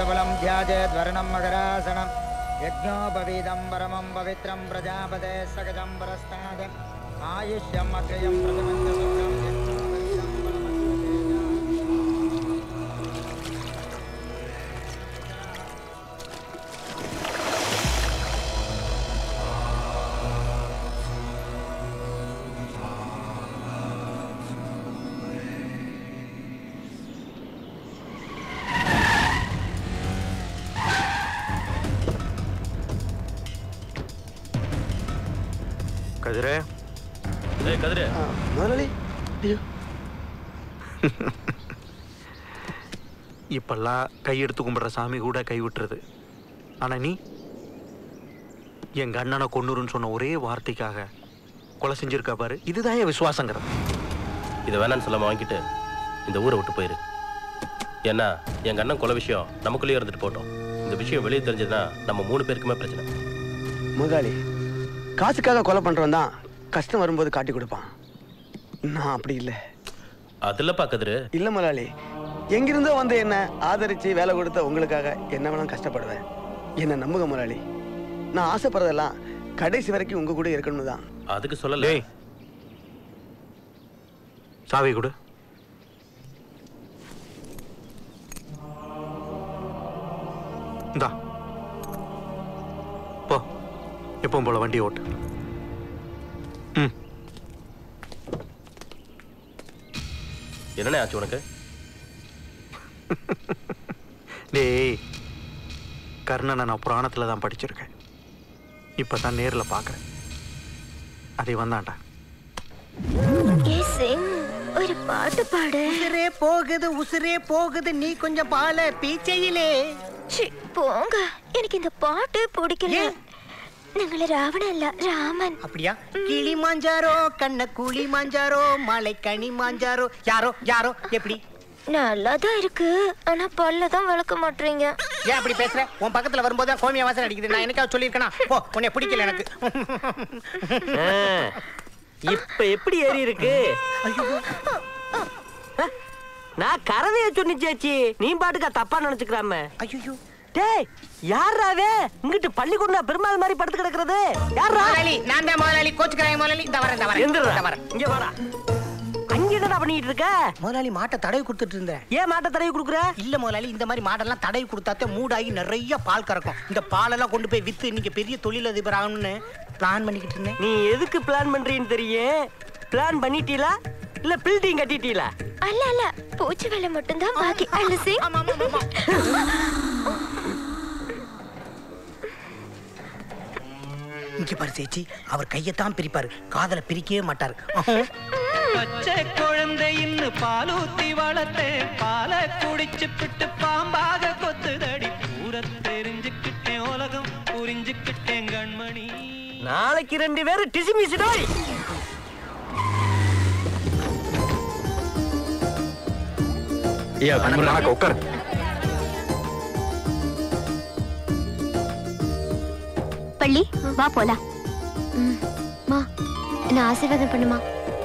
बलं ध्याजेद्वर्णं मकरासनं यज्ञोपवीतं परमं पवित्रं प्रजापते सकजं परस्ताद आयुष्यम् अग्रयं प्रथमं கதிரே கதிரே முதலாளி இப்பெல்லாம் கையெடுத்து கும்பிடுற சாமி கூட கை விட்டுறது. ஆனா நீ எங்க அண்ணனை கொன்னுருன்னு சொன்ன ஒரே வார்த்தைக்காக கொலை செஞ்சிருக்கா பாரு. இதுதான் என் விசுவாசங்கிறது. இதை வேணான்னு சொல்லாம வாங்கிட்டு இந்த ஊரை விட்டு போயிரு. ஏன்னா எங்க அண்ணன் கொலை விஷயம் நமக்குள்ளேயே இருந்துட்டு போட்டோம். இந்த விஷயம் வெளியே தெரிஞ்சதுன்னா நம்ம 3 பேருக்குமே பிரச்சனை. முதலாளி காசுக்காக கொலை பண்றவன் தான் கஷ்டம் வரும்போது காட்டி கொடுப்பான். நான் அப்படி இல்லை. அதுல பாக்குது இல்ல முதலாளி, எங்கிருந்தோ வந்து என்ன ஆதரிச்சு வேலை கொடுத்த உங்களுக்காக என்ன வேணாலும் கஷ்டப்படுவேன். என்ன நம்புங்க முதலாளி. நான் ஆசைப்படுறதெல்லாம் கடைசி வரைக்கும் உங்க கூட இருக்கணும்னு தான். அதுக்கு சொல்லல. சாவி கொடு. இந்தா போ. எப்பவும் போல வண்டி ஓட்டு. என்னண்ணே ஆச்சு உனக்கு? டேய், கர்ணனை நான் புராணத்துல தான் படிச்சிருக்கேன். இப்பதான் நேர்ல பாக்குறேன். அதை வந்தாண்டா. ஒரு பாட்டு பாடு. உசுரே போகுது நீ கொஞ்சம் பால பீச்சையிலே. போங்க, எனக்கு இந்த பாட்டு பிடிக்கல. நீங்கள ராவணன் இல்ல ராமன். அப்படியா? கிளி மாஞ்சாரோ கண்ண கூலி மாஞ்சாரோ மலை கனி மாஞ்சாரோ. யாரோ யாரோ எப்படி? நல்லாதான் இருக்கு, ஆனா பல்லதான் விளக்க மாட்டீங்க. ஏன் அப்படி பேசுற? உன் பக்கத்துல வரும்போது கோமியா வாசனை அடிக்குது. நான் எனக்காக சொல்லியிருக்கேனா? ஓ, உன்னை பிடிக்கல எனக்கு. இப்ப எப்படி ஏறி இருக்கு? நான் கரவைய சொன்னிச்சாச்சி, நீ பாட்டுக்கா தப்பா நினைச்சுக்கிறாம. ஐயோ டேய், யாராவே இங்கிட்டு பள்ளிக்கூடம் பெருமாள் மாதிரி படுத்து கிடக்குறது? யாரா? நான் தான் முதலாளி. கோச்சுக்கிறாங்க முதலாளி. இந்த வரேன். இங்க வாடா. அங்க என்னடா பண்ணிட்டு இருக்க? முதலாளி மாட்டை தடவி கொடுத்துட்டு இருந்தேன். ஏன் மாட்டை தடவி கொடுக்குற? இல்ல முதலாளி, இந்த மாதிரி மாடெல்லாம் தடவி கொடுத்தாத்தே மூடாகி நிறைய பால் கறக்கும். இந்த பாலெல்லாம் கொண்டு போய் வித்து இன்னைக்கு பெரிய தொழிலதிபர் ஆகணும்னு பிளான் பண்ணிக்கிட்டு இருந்தேன். நீ எதுக்கு பிளான் பண்றீன்னு தெரியும். பிளான் பண்ணிட்டீங்களா இல்ல பில்டிங் கட்டிட்டீங்களா? அல்ல, பூச்சி வேலை மட்டும்தான் பாக்கி. அலசி இங்க பாரு சேச்சி, அவர் கையத்தான் பிரிப்பாரு, காதல பிரிக்கவே மாட்டாரு. பச்சை குழந்தை இன்னு பாலூத்தி வளர்த்தே பால குடிச்சு பிட்டு பாம்பாக கொத்துதடி. பூர தெரிஞ்சுக்கிட்டேன் உலகம் புரிஞ்சுக்கிட்டேன் கண்மணி. நாளைக்கு 2 பேரும் டிசிமிசிடோய். உட்கார். பள்ளி வா போலாம். மா, என்ன ஆசீர்வாதம் பண்ணுமா.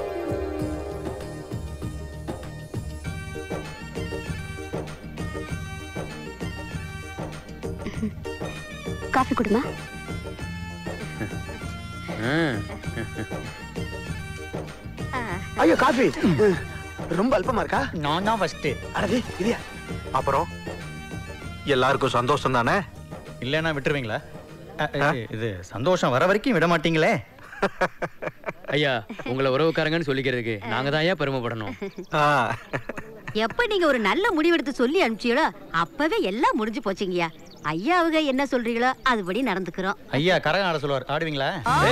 காஃபி குடுமா. ஐயோ காஃபி ரொம்ப அல்பமா இருக்கா? நான் தான் ஃபர்ஸ்ட். அடடே இல்லையா? அப்புறம் எல்லாருக்கும் சந்தோஷம் தானே? இல்லைன்னா விட்டுருவீங்களா? இது சந்தோஷம் வர வரைக்கும் விட மாட்டீங்களே. ஐயா, உங்களை உறவுக்காரங்கன்னு சொல்லிக்கிறதுக்கு நாங்க தான் ஐயா பெருமைப்படணும். எப்ப நீங்க ஒரு நல்ல முடிவெடுத்து சொல்லி அனுப்பிச்சீங்களோ அப்பவே எல்லாம் முடிஞ்சு போச்சுங்கய்யா. ஐயா அவங்க என்ன சொல்றீங்களோ அதுபடி நடந்துக்கிறோம். ஐயா கரகம் ஆட சொல்லுவார், ஆடுவீங்களா?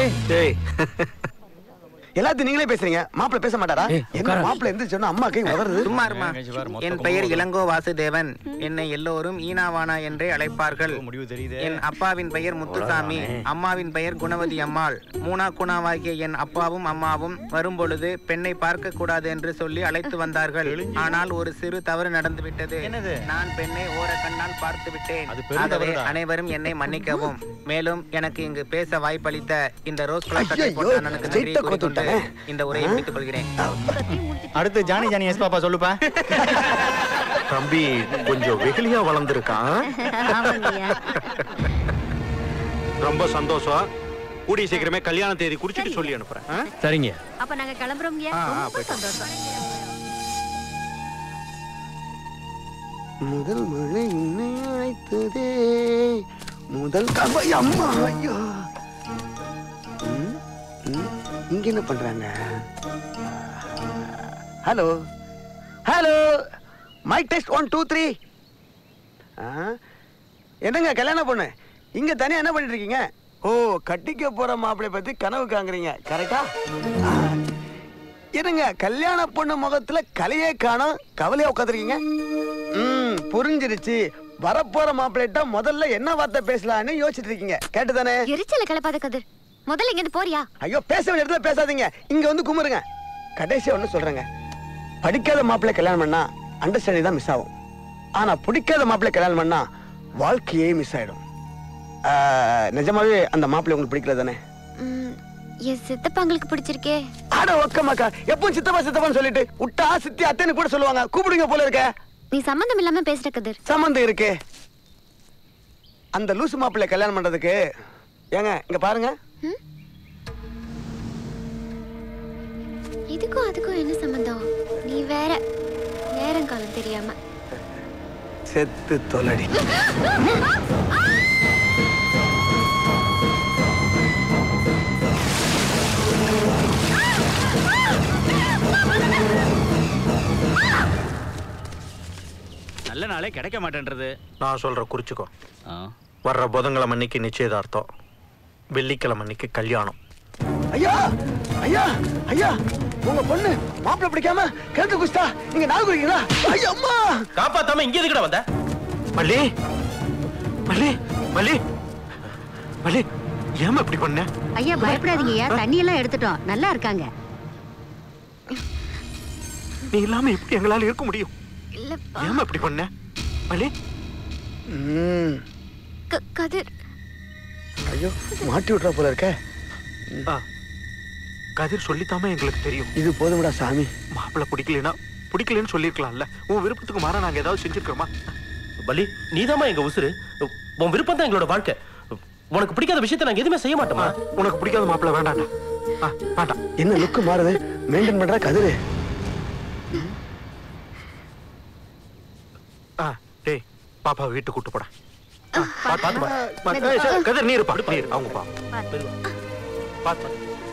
எல்லாத்தையும் நீங்களே பேசுறீங்க, மாப்பிள்ள பேச மாட்டாரா? என்ன மாப்பிள்ள எந்த சொன்னா அம்மா கை உதறது? சும்மா இருமா. என் பெயர் இளங்கோ வாசுதேவன். என்னை எல்லோரும் ஈனாவானா என்றே அழைப்பார்கள். என் அப்பாவின் பெயர் முத்துசாமி, அம்மாவின் பெயர் குணவதி அம்மாள். மூனா குணாவாகிய என் அப்பாவும் அம்மாவும் வரும்பொழுது பெண்ணை பார்க்க கூடாது என்று சொல்லி அழைத்து வந்தார்கள். ஆனால் ஒரு சிறு தவறு நடந்துவிட்டது. நான் பெண்ணை ஓர கண்ணால் பார்த்து விட்டேன். ஆகவே அனைவரும் என்னை மன்னிக்கவும். மேலும் எனக்கு இங்கு பேச வாய்ப்பளித்த இந்த ரோஸ் கலர் இந்த உரையை முடித்துக் கொள்கிறேன். அடுத்து ஜானி எஸ் பாப்பா சொல்லுப்பா. தம்பி கொஞ்சம் வெகுளியா வளர்ந்துருக்கான். ரொம்ப சந்தோஷம். கூடிய சீக்கிரமே கல்யாண தேதி குறிச்சிட்டு சொல்லி அனுப்புறேன். சரிங்க. அப்ப நாங்க கிளம்புறோம்ங்க. ரொம்ப சந்தோஷம். முதல் மழை உன்னை அழைத்ததே முதல் கவை அம்மா. ஐயோ இங்க என்ன பண்றாங்க? Hello hello mic test 1 2 3. என்னங்க கல்யாண பொண்ணு இங்க தனியா என்ன பண்ணிட்டு இருக்கீங்க? ஓ, கட்டிக்க போற மாப்பிள்ளை பத்தி கனவு காங்குறீங்க, கரெக்டா? என்னங்க கல்யாண பொண்ணு முகத்துல கலையே காணோம், கவலையா உட்காந்துருக்கீங்க. புரிஞ்சிருச்சு. வரப்போற மாப்பிள்ளைட்ட முதல்ல என்ன வார்த்தை பேசலாம்னு யோசிச்சுட்டு இருக்கீங்க, கேட்டுதானே? எரிச்சல கிளப்பாத கதிர், முதல்ல இங்க போறியா? ஐயோ, பேச வேண்டிய இடத்துல பேசாதீங்க, இங்க வந்து குமுறுங்க. கடைசியா ஒண்ணு சொல்றேங்க, படிக்காத மாப்பிள்ளை கல்யாணம் பண்ணா அண்டர்ஸ்டாண்டிங் தான் மிஸ் ஆகும். ஆனா பிடிக்காத மாப்பிள்ளை கல்யாணம் பண்ணா வாழ்க்கையே மிஸ் ஆயிடும். நிஜமாவே அந்த மாப்பிள்ளை உங்களுக்கு பிடிக்கல தானே? என் சித்தப்பாங்களுக்கு பிடிச்சிருக்கே. ஆட ஒக்கமாக்கா, எப்பவும் சித்தப்பா சித்தப்பான்னு சொல்லிட்டு விட்டா சித்தி அத்தைன்னு கூட சொல்லுவாங்க, கூப்பிடுங்க போல இருக்க. நீ சம்பந்தம் இல்லாம பேசுற கதிர். சம்பந்தம் இருக்கு. அந்த லூசு மாப்பிள்ளை கல்யாணம் பண்றதுக்கு ஏங்க இங்க பாருங்க. இதுக்கும் அதுக்கும் என்ன சம்பந்தம்? நீ வேற நேரம் காலம் தெரியாம செத்து தொலடி. நல்ல நாளே கிடைக்க மாட்டேன்றது. நான் சொல்ற குறிச்சுக்கோ. வர்ற புதன்கிழமை அன்னைக்கு நிச்சயதார்த்தம், வெள்ளிக்கிழமை அன்னைக்கு கல்யாணம். ஐயா ஐயா ஐயா, உங்க பொண்ணு மாப்பிள்ளை பிடிக்காம கிழக்கு குஸ்தா நீங்க நாள் குடிக்கிறீங்களா? ஐயா அம்மா, காப்பாத்தாம இங்க எதுக்குடா வந்த? மல்லி மல்லி மல்லி மல்லி, ஏமா இப்படி பண்ண? ஐயா பயப்படாதீங்கய்யா, தண்ணி எல்லாம் எடுத்துட்டோம், நல்லா இருக்காங்க. நீ இல்லாம எப்படி எங்களால இருக்க முடியும்? ஏமா இப்படி பண்ண மல்லி? கதிர், ஐயோ மாட்டி விட்டுற போல இருக்க. கதிர் சொல்லித்தாம எங்களுக்கு தெரியும். இது போதும்டா சாமி. மாப்பிள்ளை பிடிக்கலன்னு சொல்லிருக்கலாம்ல. உன் விருப்பத்துக்கு மாற நாங்க ஏதாவது செஞ்சிருக்கோமா? பலி, நீதாமா எங்க உசுரு. உன் விருப்பம் தான் எங்களோட வாழ்க்கை. உனக்கு பிடிக்காத விஷயத்தை நாங்க எதுவுமே செய்ய மாட்டோமா? உனக்கு பிடிக்காத மாப்பிள்ளை வேண்டாம். வேண்டாம். என்ன லுக்கு மாறுது, மெயின்டைன் பண்ற கதிரு. டேய், பாப்பா வீட்டு கூட்டு போட. கதிர் நீர் பாடு, நீர் அவங்க பா பாத்து.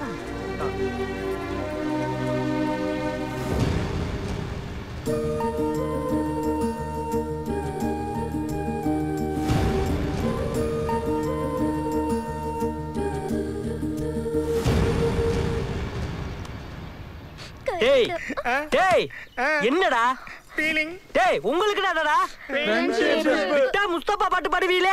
டேய் டேய், என்னடா ஃபீலிங்? டேய் உங்களுக்கு என்னடா? விட்டா முஸ்தபா பாட்டு பாடுவீங்களே,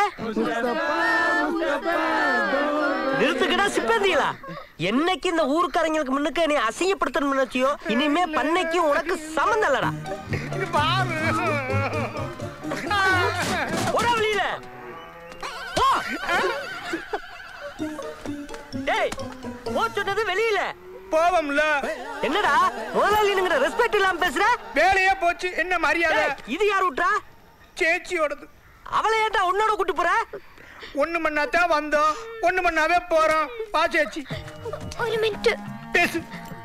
நிறுத்துக்கடா சிப்பந்திகளா. என்னைக்கு இந்த ஊருக்காரங்களுக்கு முன்னுக்கு நீ அசிங்கப்படுத்தணும்னு நினைச்சியோ, இனிமே பண்ணைக்கு உனக்கு சம்மந்தம் இல்லடா. ஒரு வழியில டேய், போ சொன்னது வெளியில போவோம்ல. என்னடா முதலாளிங்கிற ரெஸ்பெக்ட் இல்லாம பேசுற? வேலையே போச்சு, என்ன மரியாதை? இது யார் விட்டா? சேச்சியோடது. அவளை ஏன்டா உன்னோட கூட்டி போற? ஒண்ணு மண்ணாதான் வந்தோம், ஒண்ணு மண்ணாவே போறோம். பா சேச்சி. ஒரு மினிட் பேசு.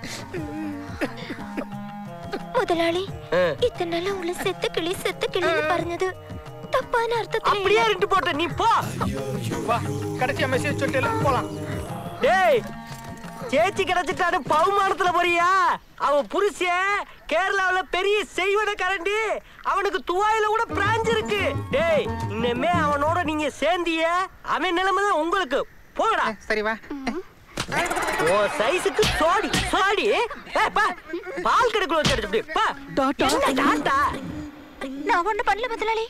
முதலாளி, இத்தனை நாளா உள்ள செத்து கிளின்னு പറഞ്ഞது தப்பான அர்த்தத்துல. அப்படியே ரெண்டு போட்ட நீ போ. வா, கடைசியா மெசேஜ் சொல்லிட்டு போலாம். டேய், சேச்சி கிடைச்சிட்டாரு பவுமானத்துல போறியா? அவன் புருஷன் கேரளாவுல பெரிய செய்வன கரண்டி, அவனுக்கு துவாயில கூட பிரான்ச் இருக்கு. டேய், இன்னமே அவனோட நீங்க சேர்ந்திய அவன் நிலைமை தான் உங்களுக்கு. போடா. சரி வா. ஓ சைஸுக்கு சோடி சோடி. பால் கடைக்குள்ள வச்சு அடிச்சு பா. டாட்டா, நான் ஒண்ணு பண்ணல முதலாளி.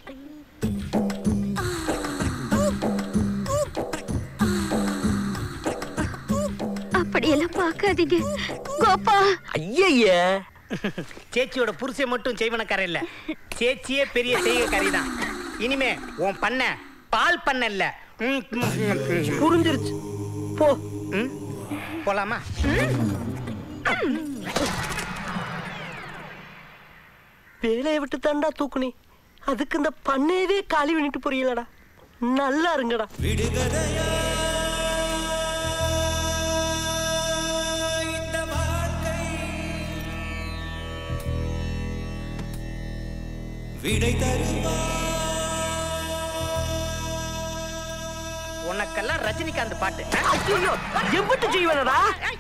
அப்படியெல்லாம் பார்க்காதீங்க கோபா. ஐயே, சேச்சியோட புருஷன் மட்டும் செய்வனக்கார இல்ல, சேச்சியே பெரிய செய்கைக்காரி தான். இனிமே உன் பண்ண பால் பண்ண இல்ல. புரிஞ்சிருச்சு, போ. போலாமா? வேலையை விட்டு தாண்டா தூக்குனே, அதுக்கு இந்த பண்ணையவே காலி பண்ணிட்டு போறீங்களடா. நல்லா இருங்கடா. விடை தருவா உனக்கெல்லாம் ரஜினிகாந்த் பாட்டு. ஐயோ, எம்பிட்டு செய்வனடா?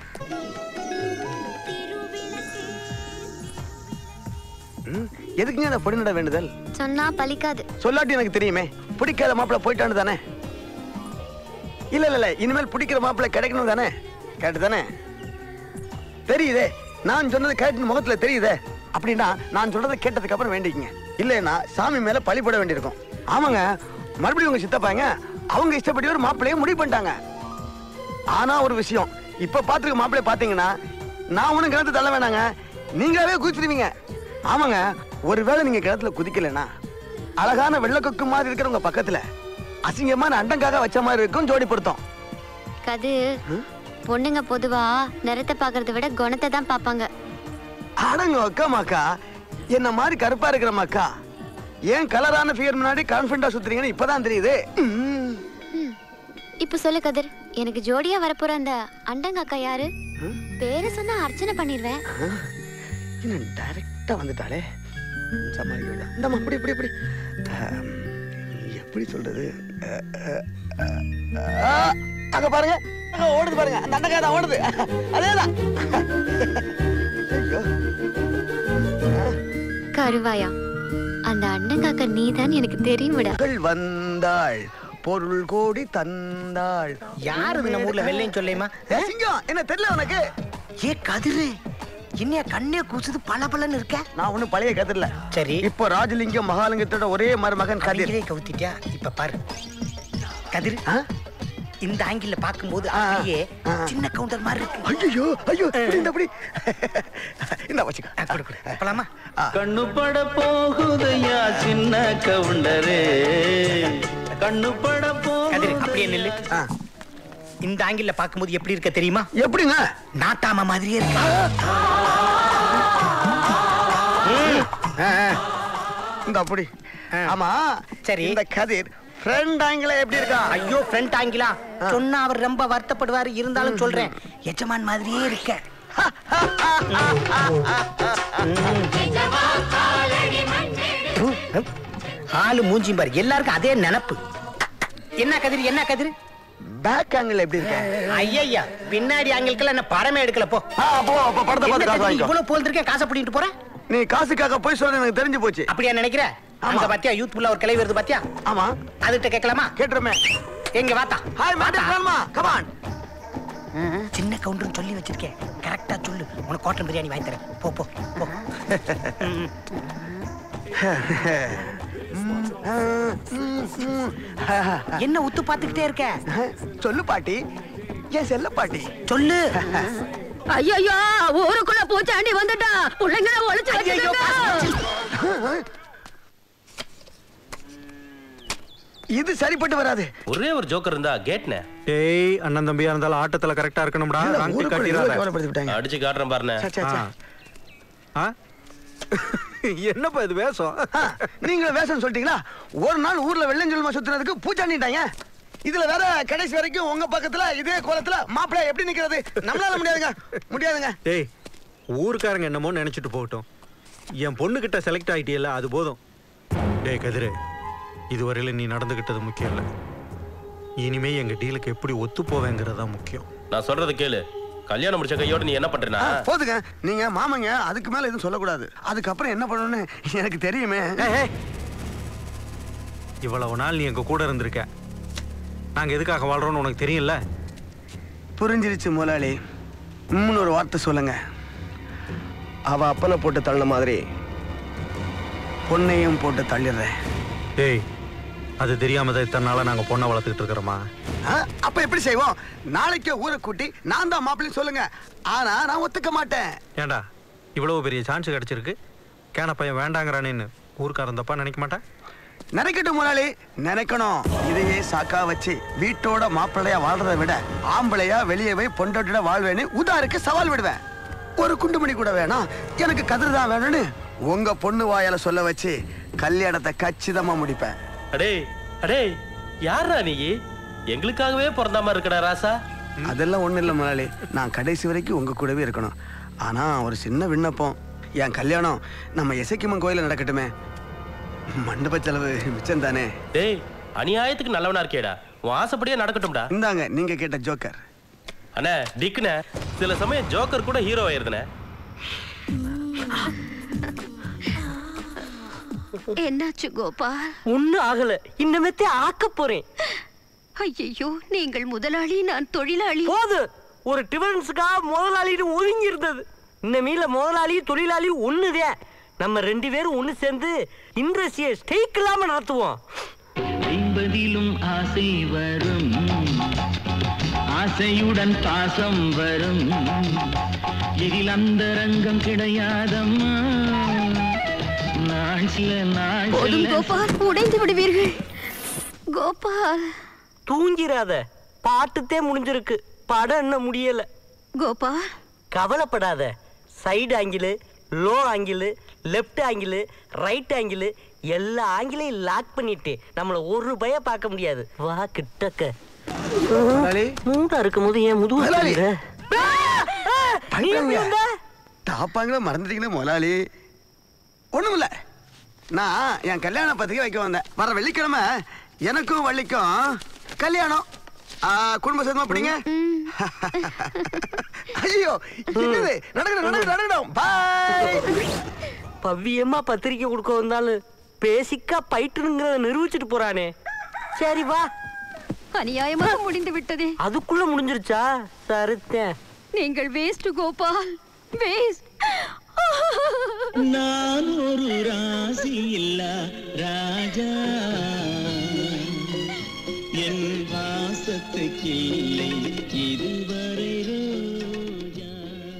எதுக்குங்க அந்த பொடி நட வேண்டுதல்? சொன்னா பலிக்காது. சொல்லாட்டி எனக்கு தெரியுமே. பிடிக்காத மாப்பிள்ள போயிட்டான்னு தானே? இல்ல இல்ல இல்ல, இனிமேல் பிடிக்கிற மாப்பிள்ள கிடைக்கணும் தானே? கேட்டு தானே? தெரியுதே, நான் சொன்னது கேட்டு முகத்துல தெரியுதே. அப்படின்னா நான் சொல்றதை கேட்டதுக்கு அப்புறம் வேண்டிக்கங்க. இல்லைன்னா சாமி மேல பழி போட வேண்டியிருக்கும். ஆமாங்க, மறுபடியும் உங்க சித்தப்பாங்க அவங்க இஷ்டப்படி ஒரு மாப்பிள்ளைய முடிவு பண்ணிட்டாங்க. ஆனா ஒரு விஷயம், இப்ப பாத்துக்க மாப்பிள்ளைய பாத்தீங்கன்னா நான் ஒண்ணும் கிணத்து தள்ள வேணாங்க, நீங்களாவே குதிச்சிருவீங்க. ஆமாங்க, ஒருவேளை நீங்க கிணத்துல குதிக்கலன்னா அழகான வெள்ளக்கொக்கு மாதிரி இருக்கிற உங்க பக்கத்துல அசிங்கமான அண்டங்காக வச்ச மாதிரி இருக்கும் ஜோடி பொருத்தம். கது பொண்ணுங்க பொதுவா நிறத்தை பாக்குறத விட குணத்தை தான் பாப்பாங்க. அடங்க அக்கா மாக்கா, என்ன மாதிரி கருப்பா இருக்கிற மாக்கா ஏன் கலரான ஃபிகர் முன்னாடி கான்ஃபிடண்டா சுத்துறீங்கன்னு இப்பதான் தெரியுது. இப்ப சொல்லு கதிர், எனக்கு ஜோடியா வரப்போற அந்த அண்டங்காக்கா யாரு? பேரை சொன்னா அர்ச்சனை பண்ணிடுவேன். என்ன டைரக்டா வந்துட்டாலே, சமாளிக்க வேண்டாம். இந்தம்மா இப்படி இப்படி இப்படி எப்படி சொல்றது? அங்க பாருங்க, அங்க ஓடுது பாருங்க, அந்த அண்டங்காய் தான் ஓடுது. அதேதான். கருவாயா, அந்த அண்டங்காக்கா நீதான் எனக்கு தெரியும்டா. வந்தாள் பொருள் கோடி தந்தாள். யாரு நம்ம ஊர்ல வெள்ளையும் சொல்லேமா? சிங்கம் என்ன தெரியல உனக்கு? ஏ கதிரு, என்ன கண்ணே கூசுது பளபளன்னு இருக்க? நான் ஒண்ணும் பழைய கதிரல. சரி, இப்போ ராஜலிங்கம் மகாலிங்கத்தோட ஒரே மருமகன் கதிரே கவுத்திட்டியா? இப்ப பாரு கதிர், இந்த ஆங்கில பாக்கும்போது அப்படியே சின்ன கவுண்டர் மாதிரி இருக்கு. ஐயோ ஐயோ, இந்த அப்படி இந்த வச்சுக்க. போலாமா? கண்ணு பட போகுதையா சின்ன கவுண்டரே, கண்ணு பட கதிர் அப்படியே நில்லு. இந்த ஆங்கில பாக்கும்போது எப்படி இருக்க தெரியுமா? எப்படிங்க? நாட்டாம மாதிரியே இருக்கு. இந்த அப்படி. ஆமா சரி, இந்த கதிர் ஃப்ரண்ட் ஆங்கில எப்படி இருக்கா? ஐயோ, ஃப்ரண்ட் ஆங்கிலா சொன்னா அவர் ரொம்ப வருத்தப்படுவாரு. இருந்தாலும் சொல்றேன், எஜமான் மாதிரியே இருக்க. ஆளு மூஞ்சி பாரு, எல்லாருக்கும் அதே நினைப்பு. என்ன கதிர், என்ன கதிர்? பேக் ஆங்கிள் எப்படி இருக்க? ஐயா, பின்னாடி ஆங்கிள்க்கெல்லாம் என்ன படமே எடுக்கல. போ போ, படத்தை பார்த்து காசு வாங்கிக்கோ. இவ்வளவு போல்திருக்கேன், காசை பிடிட்டு போறேன். நீ காசுக்காக போய் சொல்றது எனக்கு தெரிஞ்சு போச்சு. அப்படியா நினைக்கிற? அங்க பாத்தியா யூத் புள்ள ஒரு கிளை வருது பாத்தியா? ஆமா, அதுட்ட கேட்கலாமா? கேட்டுறமே. எங்க வாத்தா? ஹாய் மாட்டேமா, கம் ஆன். சின்ன கவுண்டர்னு சொல்லி வச்சிருக்கேன், கரெக்டா சொல்லு. உனக்கு காட்டன் பிரியாணி வாங்கி தரேன். போ போ போ. என்ன உத்து பாத்துக்கிட்டே இருக்க? சொல்லு பாட்டி, ஏன் செல்ல பாட்டி சொல்லு. ஐயோ, ஊருக்குள்ள பூச்சாண்டி வந்துட்டா, பிள்ளைங்களை ஒளிச்சு வச்சிருக்கா. இது சரிப்பட்டு வராது. ஒரே ஒரு ஜோக்கர் இருந்தா கேட்னே. டேய், அண்ணன் தம்பியா இருந்தாலும் ஆட்டத்துல கரெக்டா இருக்கணும்டா. ராங்கி காட்டிராத. அடிச்சு காட்டுறேன் பாருங்க. என்னப்பா இது வேஷம்? நீங்க வேஷம் சொல்லிட்டீங்களா? ஒரு நாள் ஊர்ல வெள்ளஞ்சொல்மா சுத்துறதுக்கு பூச்சாண்டிட்டாங்க. இதுல வேற கடைசி வரைக்கும் உங்க பக்கத்துல இதே கோலத்துல மாப்பிள்ளை எப்படி நிக்கிறது? நம்மளால முடியாதுங்க, முடியாதுங்க. டேய், ஊருக்காரங்க என்னமோ நினைச்சிட்டு போகட்டும். என் பொண்ணு கிட்ட செலக்ட் ஆயிட்டியல்ல, அது போதும். டேய் கதிரு, இதுவரையில நீ நடந்துகிட்டது முக்கியம் இல்ல. இனிமே எங்க டீலுக்கு எப்படி ஒத்து போவேங்கிறதா முக்கியம். நான் சொல்றது கேளு. கல்யாணம் முடிச்ச கையோட நீ என்ன பண்றனா? போதுங்க, நீங்க மாமங்க, அதுக்கு மேல எதுவும் சொல்லக்கூடாது. அதுக்கப்புறம் என்ன பண்ணணும்னு எனக்கு தெரியுமே. இவ்வளவு நாள் நீ எங்க கூட இருந்திருக்க, நாங்க எதுக்காக வாழ்றோம்னு உனக்கு தெரியும்ல. புரிஞ்சிருச்சு முதலாளி. ஒரு வார்த்தை சொல்லுங்க. அவ அப்பனை போட்டு தள்ள மாதிரி பொண்ணையும் போட்டு தள்ளிடுறேன். டேய், அது தெரியாம தான் இத்தனை நாளா நாங்க பொண்ணை வளர்த்துக்கிட்டு இருக்கிறோமா? அப்ப எப்படி செய்வோம்? நாளைக்கே ஊரை கூட்டி நான் தான் மாப்பிள்ளை சொல்லுங்க. ஆனா நான் ஒத்துக்க மாட்டேன். ஏண்டா, இவ்வளவு பெரிய சான்ஸ் கிடைச்சிருக்கு, கேன பையன் வேண்டாங்கிறானேன்னு ஊருக்காரன் தப்பா நினைக்க மாட்டேன்? நினைக்கட்டும் முதலாளி, நினைக்கணும். இதையே சாக்கா வச்சு வீட்டோட மாப்பிள்ளையா வாழ்றதை விட ஆம்பளையா வெளியே போய் பொண்டாட்டியோட வாழ்வேன்னு உதாருக்கு சவால் விடுவேன். ஒரு குண்டுமணி கூட வேணாம், எனக்கு கதிர் தான் வேணும்னு உங்க பொண்ணு வாயால சொல்ல வச்சு கல்யாணத்தை கச்சிதமா முடிப்பேன். அடே அடே யாரா நீ? எங்களுக்காகவே பிறந்த மாதிரி இருக்கடா ராசா. அதெல்லாம் ஒண்ணும் இல்ல முதலாளி, நான் கடைசி வரைக்கும் உங்க கூடவே இருக்கணும். ஆனா ஒரு சின்ன விண்ணப்பம், என் கல்யாணம் நம்ம இசைக்குமன் கோயில நடக்கட்டுமே. மண்டப செலவு மிச்சம் தானே. டேய் அநியாயத்துக்கு நல்லவனா இருக்கேடா, உன் ஆசைப்படியே நடக்கட்டும்டா. இந்தாங்க நீங்க கேட்ட ஜோக்கர். அண்ணே டிக்குண்ணே, சில சமயம் ஜோக்கர் கூட ஹீரோ ஆயிருதுண்ணே. என்னாச்சு கோபால்? ஒன்னும் ஆகல, இன்னமேத்தே ஆக்க போறேன். ஐயோ, நீங்கள் முதலாளி, நான் தொழிலாளி. போது ஒரு டிஃபரன்ஸுக்காக முதலாளின்னு ஒதுங்கி இருந்தது. இந்த மீல முதலாளி தொழிலாளி ஒண்ணுதே. நம்ம 2 பேரும் ஒண்ணு சேர்ந்து இண்டஸ்ட்ரியை ஸ்டேக் இல்லாம நடத்துவோம். ஐம்பதிலும் ஆசை வரும், ஆசையுடன் பாசம் வரும், இதில் அந்த ரங்கம் கிடையாதம்மா. நாள் சில நாள் போதும் கோபால், உடைந்து விடுவீர்கள். கோபால் தூங்கிராத, பாட்டுத்தே முடிஞ்சிருக்கு, படம் என்ன முடியல. கோபால் கவலைப்படாத, side angle, low angle, left angle, right angle எல்லா ஆங்கிளையும் லாக் பண்ணிட்டு நம்மள ஒரு பய பார்க்க முடியாது. வா கிட்டக்க. மூடா இருக்கும் போது ஏன் முதுகு தாப்பாங்கள மறந்துட்டீங்கன்னா முதலாளி. ஒண்ணுமில்ல, நான் என் கல்யாண பத்திரிக்கை வைக்க வந்தேன். வர வெள்ளிக்கிழமை எனக்கும் வள்ளிக்கும் கல்யாணம். குடும்ப சேர்ந்தமா அப்படிங்க. ஐயோ என்னது நடக்கணும். பவ்யமா பத்திரிக்கை கொடுக்க வந்தாலும் பேசிக்கா பைட்டுங்கிறத நிரூபிச்சுட்டு போறானே. சரி வா. அநியாயமாக முடிந்து விட்டதே. அதுக்குள்ள முடிஞ்சிருச்சா? சருத்தேன். நீங்கள் வேஸ்ட் கோபால், வேஸ்ட். நான் ஒரு ராசி இல்ல ராஜா, என் வாசத்துக்கு இல்லை இதுவரை ரோஜா.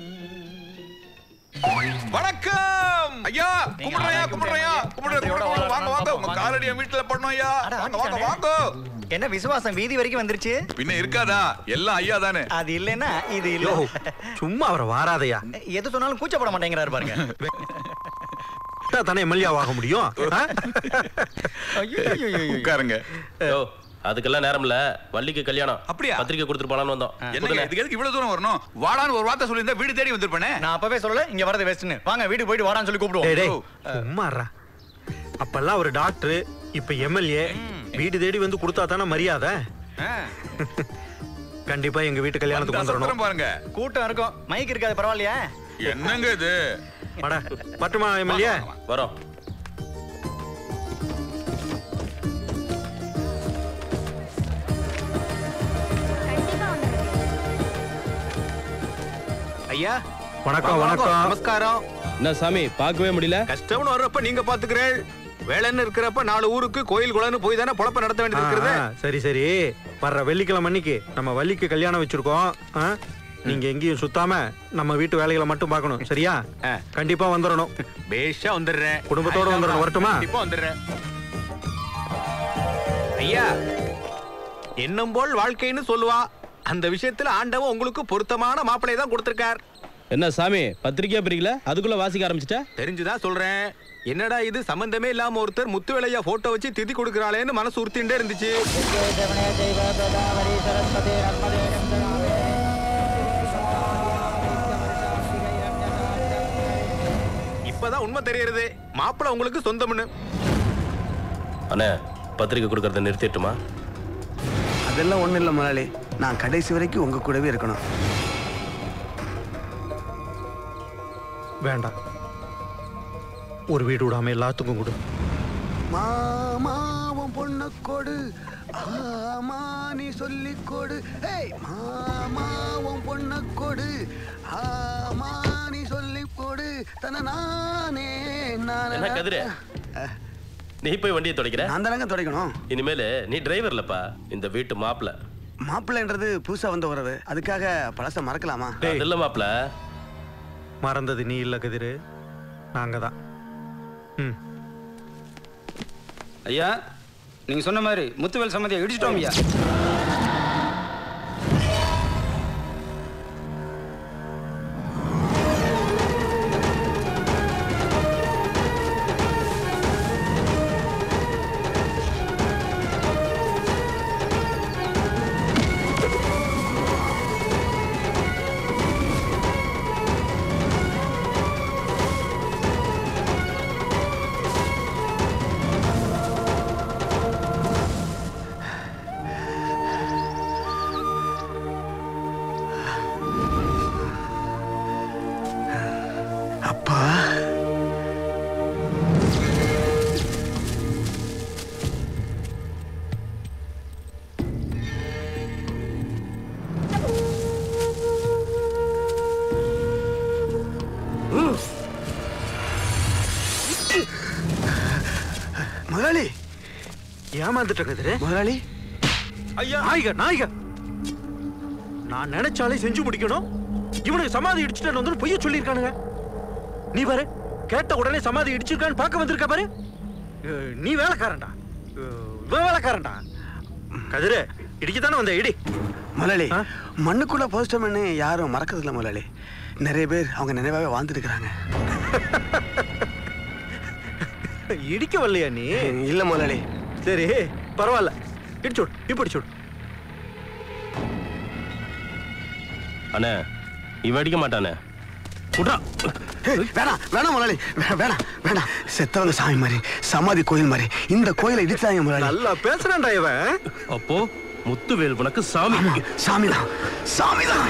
வணக்கம் ஐயா. கும்பிடுறையா வாங்க வாங்க, உங்க காலடியை வீட்டுல பண்ணோம் ஐயா. வாங்க வாங்க. என்ன விசுவாசம் வீதி வரைக்கும் வந்துருச்சு? பின்ன இருக்காதா, எல்லாம் ஐயா தானே. அது இல்லைன்னா இது இல்ல. சும்மா அவரை வாராதையா, எது சொன்னாலும் கூச்சப்பட மாட்டேங்கிறாரு பாருங்க. தானே எம்எல்ஏ ஆக முடியும். உட்காருங்க. அதுக்கெல்லாம் நேரம் இல்ல, வள்ளிக்கு கல்யாணம். அப்படியா? பத்திரிக்கை கொடுத்துட்டு போலான்னு வந்தோம். என்ன இதுக்கு எதுக்கு இவ்வளவு தூரம் வரணும்? வாடான்னு ஒரு வார்த்தை சொல்லியிருந்தா வீடு தேடி வந்திருப்பேனே. நான் அப்பவே சொல்லல இங்க வரது வேஸ்ட்னு. வாங்க வீட்டுக்கு போயிட்டு வாடான்னு சொல்லி கூப்பிடுவோம். சும்மாறா, அப்பெல்லாம் ஒரு டாக்டர், இப்ப எம்எல்ஏ. வீடு தேடி வந்து கொடுத்தா தானே மரியாதை. கண்டிப்பா எங்க வீட்டு கல்யாணத்துக்கு வந்துடணும். பாருங்க கூட்டம் இருக்கும், மைக் இருக்காது, பரவாயில்லையா? என்னங்க இது? பட்டுமா எம்எல்ஏ? வரோம். ஐயா வணக்கம். வணக்கம் நமஸ்காரம். என்ன சாமி பார்க்கவே முடியல? கஷ்டம்னு வர்றப்ப நீங்க பாத்துக்கிறேன், வேலைன்னு இருக்கிறப்ப 4 ஊருக்கு கோயில் குளம்னு போய் தானே பொழப்ப நடத்த வேண்டியது இருக்கிறது. சரி சரி, வர்ற வெள்ளிக்கிழமை அன்னைக்கு நம்ம வள்ளிக்கு கல்யாணம் வச்சிருக்கோம். நீங்க எங்கேயும் சுத்தாம நம்ம வீட்டு வேலைகளை மட்டும் பார்க்கணும், சரியா? கண்டிப்பா வந்துடணும். பேஷா வந்துடுறேன். குடும்பத்தோட வந்துடணும். வரட்டுமா? கண்டிப்பா வந்துடுறேன். ஐயா, எண்ணம் போல் வாழ்க்கைன்னு சொல்லுவா. அந்த விஷயத்துல ஆண்டவன் உங்களுக்கு பொருத்தமான மாப்பிளை தான் கொடுத்திருக்கார். என்ன சாமி பத்திரிக்கையா பிரிக்கல, அதுக்குள்ள வாசிக்க ஆரம்பிச்சிட்ட? தெரிஞ்சுதான் சொல்றேன். என்னடா இது சம்பந்தமே இல்லாம ஒருத்தர் முத்துவேலையா போட்டோ வச்சு திதி கொடுக்கறாளேன்னு மனசு உறுத்திண்டே இருந்துச்சு. இப்பதான் உண்மை தெரியறது, மாப்பிளை உங்களுக்கு சொந்தம்னு. அண்ணே பத்திரிக்கை கொடுக்கறத நிறுத்திட்டுமா? அதெல்லாம் ஒண்ணும் இல்ல முதலாளி, நான் கடைசி வரைக்கும் உங்க கூடவே இருக்கணும். வேண்டாம், ஒரு வீடு விடாம எல்லாத்துக்கும் கொடு. மாமாவும் பொண்ணு கொடு, ஆமா நீ சொல்லி கொடு. மாமாவும் பொண்ணு கொடு, ஆமா நீ சொல்லி கொடு. தன நானே என்ன கதிரே, நீ போய் வண்டியை துடைக்கிற? நான் தானங்க துடைக்கணும். இனிமேல் நீ டிரைவர் இல்லப்பா, இந்த வீட்டு மாப்பிள்ள. மாப்பிள்ளைன்றது புதுசா வந்த உறவு, அதுக்காக பழச மறக்கலாமா? இல்ல மாப்பிள்ள, மறந்தது நீ இல்ல கதிரு, நாங்க தான். ஐயா நீங்க சொன்ன மாதிரி முத்துவேல் சம்மதியை இடிச்சிட்டோம் ஐயா. ஏமாந்துட்டேன் கதிரே. முதலாளி ஐயா நாய்க நான் நினைச்சாலே செஞ்சு முடிக்கணும். இவனுக்கு சமாதி இடிச்சுட்டு வந்து பொய்ய சொல்லியிருக்கானுங்க. நீ பாரு, கேட்ட உடனே சமாதி இடிச்சிருக்கான்னு பார்க்க வந்திருக்க பாரு. நீ வேலைக்காரன்டா, இவன் வேலைக்காரன்டா. கதிரே இடிக்கத்தானே வந்த இடி. முதலாளி மண்ணுக்குள்ள போஸ்டர்மேனு யாரும் மறக்கிறது இல்லை முதலாளி. நிறைய பேர் அவங்க நினைவாகவே வாழ்ந்துட்டு இருக்கிறாங்க. இடிக்க வரலையா நீ? இல்ல முதலாளி. சரி பரவாயில்ல, இடிச்சுடு, இப்ப இடிச்சுடு. அண்ணே இவன் அடிக்க மாட்டானே. வேணாம் வேணாம் முதலாளி, வேணாம் வேணாம். செத்தவங்க சாமி மாதிரி, சமாதி கோயில் மாதிரி இந்த கோயிலை இடிச்சாங்க முதலாளி. நல்லா பேசுறான்டா இவன். அப்போ முத்துவேல் உனக்கு சாமி? சாமிதான் சாமிதான்.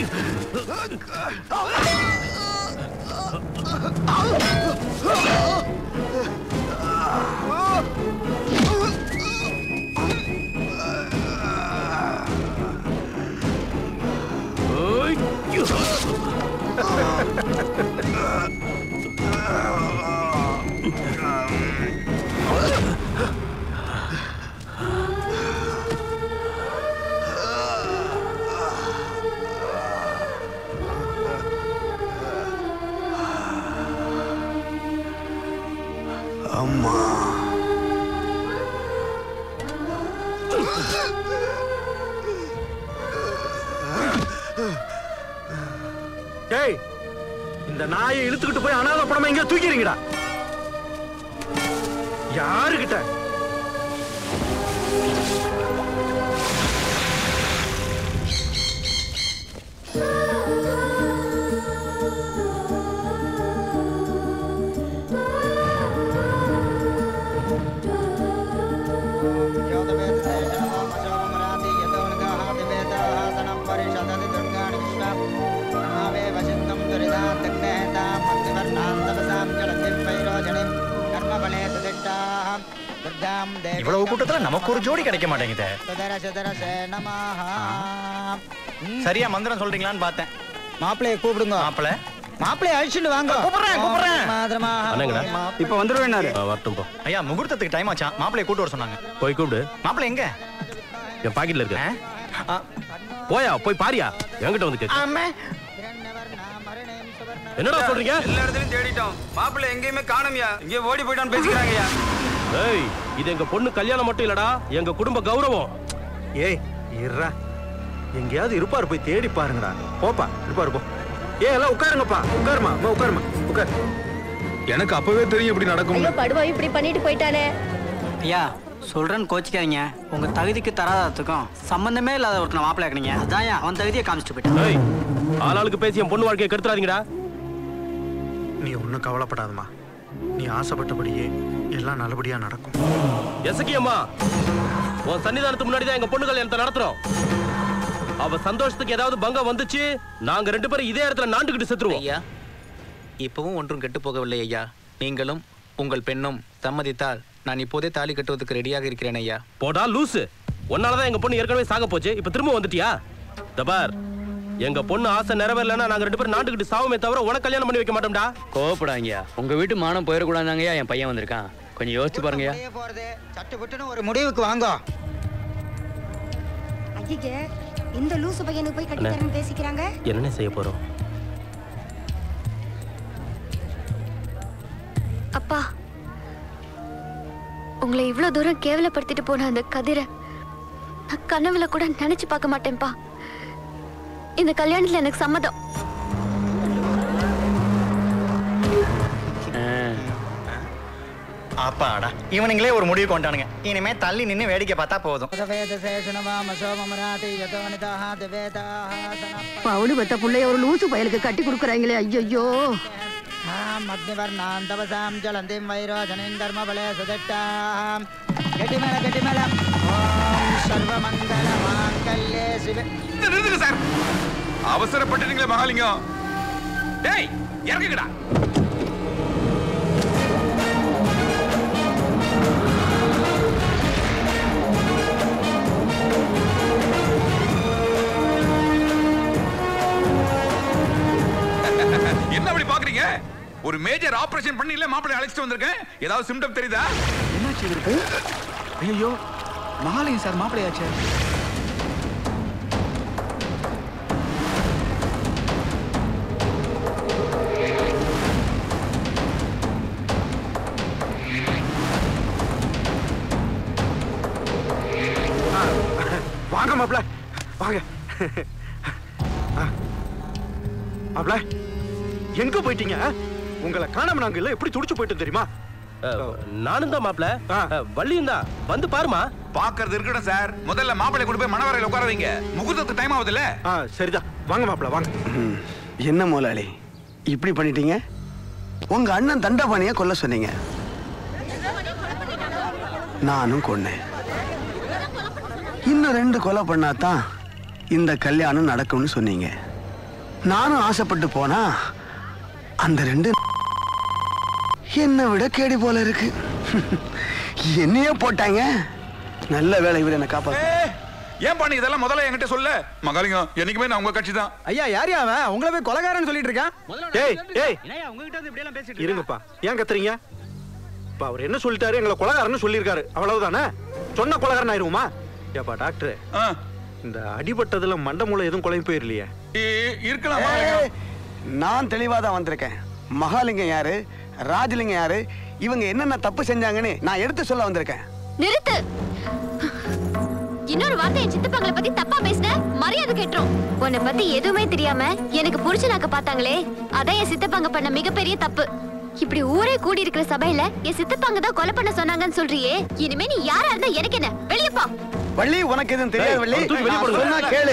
அம்மா ஏய், இந்த நாயை இழுத்துக்கிட்டு போய் அனாதை படமா எங்க தூக்கிறீங்கடா? யாருகிட்ட? இவ்வளவு கூட்டத்துல நமக்கு ஒரு ஜோடி கிடைக்க மாட்டேங்குது. சரியா மந்திரம் சொல்றீங்களான்னு பார்த்தேன். மாப்பிளைய கூப்பிடுங்க. மாப்பிளைய அழிச்சுட்டு வாங்க. இப்ப வந்துருவேன். வரட்டும் போ. ஐயா முகூர்த்தத்துக்கு டைம் ஆச்சா, மாப்பிளைய கூட்டு வர சொன்னாங்க. போய் கூப்பிடு. மாப்பிள்ளை எங்க? என் பாக்கெட்ல இருக்க. போயா போய் பாரியா, என்கிட்ட வந்து கேட்க. என்னடா சொல்றீங்க? எல்லா இடத்துலயும் தேடிட்டோம், மாப்பிள்ளை எங்கேயுமே காணோம்யா. இங்கே ஓடி போயிட்டான்னு பேசிக்கிறாங்கய்யா. ஏய், இது எங்க பொண்ணு கல்யாணம் மட்டும் இல்லடா, எங்க குடும்ப கௌரவம். ஏய் இருடா, எங்கேயாவது இருப்பாரு, போய் தேடி பாருங்கடா. போப்பா, இருப்பாரு போ. எல்லாம் உட்காருங்கப்பா, உட்காருமா உட்காருமா உட்காரு. எனக்கு அப்பவே தெரியும் இப்படி நடக்கும். படுவா இப்படி பண்ணிட்டு போயிட்டானே. ஐயா சொல்றேன்னு கோச்சிக்காதீங்க. உங்க தகுதிக்கு தராதத்துக்கும் சம்பந்தமே இல்லாத ஒருத்தனை மாப்பிள்ளை ஆக்குனீங்க. அதான் அவன் தகுதியை காமிச்சிட்டு போயிட்டான். ஏய், ஆளாளுக்கு பேசி என் பொண்ணு வாழ்க்கையை கெடுத்துறாதீங்கடா. நீ ஒன்றும் கவலைப்படாதம்மா, நீ ஆசைப்பட்டபடியே எல்லாம் நல்லபடியா நடக்கும். எசக்கியம்மா, உன் சன்னிதானத்துக்கு முன்னாடி தான் எங்க பொண்ணு கல்யாணத்தை நடத்துறோம். அவ சந்தோஷத்துக்கு ஏதாவது பங்கம் வந்துச்சு, நாங்க 2 பேரும் இதே இடத்துல நாண்டுகிட்டு செத்துருவோம். ஐயா, இப்பவும் ஒன்றும் கெட்டு போகவில்லை ஐயா. நீங்களும் உங்கள் பெண்ணும் சம்மதித்தால் நான் இப்போதே தாலி கட்டுவதற்கு ரெடியாக இருக்கிறேன் ஐயா. போடா லூசு, உன்னாலதான் எங்க பொண்ணு ஏற்கனவே சாக போச்சு, இப்ப திரும்ப வந்துட்டியா? தபார், எங்க பொண்ணு ஆசை நிறைவேறலன்னா நாங்க 2 பேரும் நாட்டுக்கிட்டு சாவுமே தவிர உனக்கு கல்யாணம் பண்ணி வைக்க மாட்டோம்டா. கோவப்படாங்கய்யா, உங்க வீட்டு மானம் போயிடக்கூடாதாங்கய்யா. என் பையன் வந்திருக்கான், கொஞ்சம் யோசிச்சு பாருங்கய்யா. சட்டு புட்டுன்னு ஒரு முடிவுக்கு வாங்க. ஐயே, இந்த லூசு பையனுக்கு போய் கட்டி தரேன்னு பேசிக்கிறாங்க. என்ன செய்ய போறோம்? அப்பா, உங்களை இவ்வளவு தூரம் கேவலப்படுத்திட்டு போன அந்த கதிரை நான் கனவுல கூட நினைச்சு பார்க்க மாட்டேன்ப்பா. இந்த கல்யாணத்துல எனக்கு சம்மதம். அப்பாடா, இவனுங்களே ஒரு முடிவு கொண்டானுங்க. இனிமே தள்ளி நின்னு வேடிக்கை பார்த்தா போதும். பவுடு பெத்த புள்ளைய ஒரு லூசு பயலுக்கு கட்டி கொடுக்குறாங்களே. ஐயோ, மத்னிவர்ணாந்தவசாம் ஜலந்திம் வைரோஜனிம் கர்மபலே சுதட்டாம். கெட்டி மேல ஓம் சர்வமங்கல மாங்கல்யே சிவே. நிறுத்துங்க சார், அவசரப்பட்டுட்டீங்களே மகாலிங்கம். டேய் இறங்குங்கடா. என்ன அப்படி பாக்குறீங்க? ஒரு மேஜர் ஆபரேஷன் பண்ணி இல்ல மாப்பிள்ளை அழைச்சிட்டு வந்திருக்கேன். ஏதாவது சிம்டம் தெரியுதா? என்னாச்சு இருக்கு? ஐயோ மகாலிங்க சார் மாப்பிள்ளையாச்சே. வாங்க மாப்பிள்ள வாங்க. மாப்பிள்ள எங்க போயிட்டீங்க? உங்களை காணாம நாங்க இல்ல எப்படி துடிச்சு போயிட்டோம் தெரியுமா? நானும் தான் மாப்பிள்ள, வள்ளியும் தான். வந்து பாருமா. பாக்குறது இருக்கட்டும் சார், முதல்ல மாப்பிள்ளை கொண்டு போய் மணவரையில உட்கார வைங்க. முகூர்த்தத்துக்கு டைம் ஆகுதுல்ல. சரிதான், வாங்க மாப்பிள்ள வாங்க. என்ன முதலாளி இப்படி பண்ணிட்டீங்க? உங்க அண்ணன் தண்டபாணியை கொல்ல சொன்னீங்க, நானும் கொன்னேன். இன்னும் 2 கொலை பண்ணாதான் இந்த கல்யாணம் நடக்கும்னு சொன்னீங்க. நானும் ஆசைப்பட்டு போனா அந்த 2 என்னை விட கேடி போல இருக்கு. என்னையே போட்டாங்க. நல்ல வேலை இவர் என்ன காப்பாத்து. ஏன் பண்ணி இதெல்லாம் முதல்ல என்கிட்ட சொல்ல. மகாலிங்கம் என்னைக்குமே நான் உங்க கட்சி தான். ஐயா யார் அவன்? உங்களை போய் கொலைகாரன்னு சொல்லிட்டு இருக்கான். ஏய் ஏய் இருங்கப்பா, ஏன் கத்துறீங்க? இப்ப அவர் என்ன சொல்லிட்டாரு? எங்களை கொலைகாரன்னு சொல்லியிருக்காரு, அவ்வளவுதானே? சொன்ன கொலைகாரன் ஆயிருமா? ஏப்பா டாக்டர், இந்த அடிபட்டதுல மண்டை மூளை எதுவும் குழம்பு போயிரலையே? இருக்கலாம். நான் தெளிவா தான் வந்திருக்கேன். மகாலிங்கம் யாரு, ராஜலிங்கம் யாரு, இவங்க என்னென்ன தப்பு செஞ்சாங்கன்னு நான் எடுத்து சொல்ல வந்திருக்கேன். நிறுத்து. இன்னொரு வார்த்தை என் சித்தப்பாங்களை பத்தி தப்பா பேசின மரியாதை கேட்டுரும். உன்னை பத்தி எதுவுமே தெரியாம எனக்கு புடிச்சனாக்க பார்த்தாங்களே, அதான் என் சித்தப்பாங்க பண்ண மிகப்பெரிய தப்பு. இப்படி ஊரே கூடி இருக்கிற சபையில என் சித்தப்பாங்க தான் கொலை பண்ண சொன்னாங்கன்னு சொல்றியே, இனிமே நீ யாரா இருந்தா எனக்கு என்ன? வெளியே போ. வள்ளி, உனக்கு எதுவும் தெரியாது வள்ளி, சொன்னா கேளு.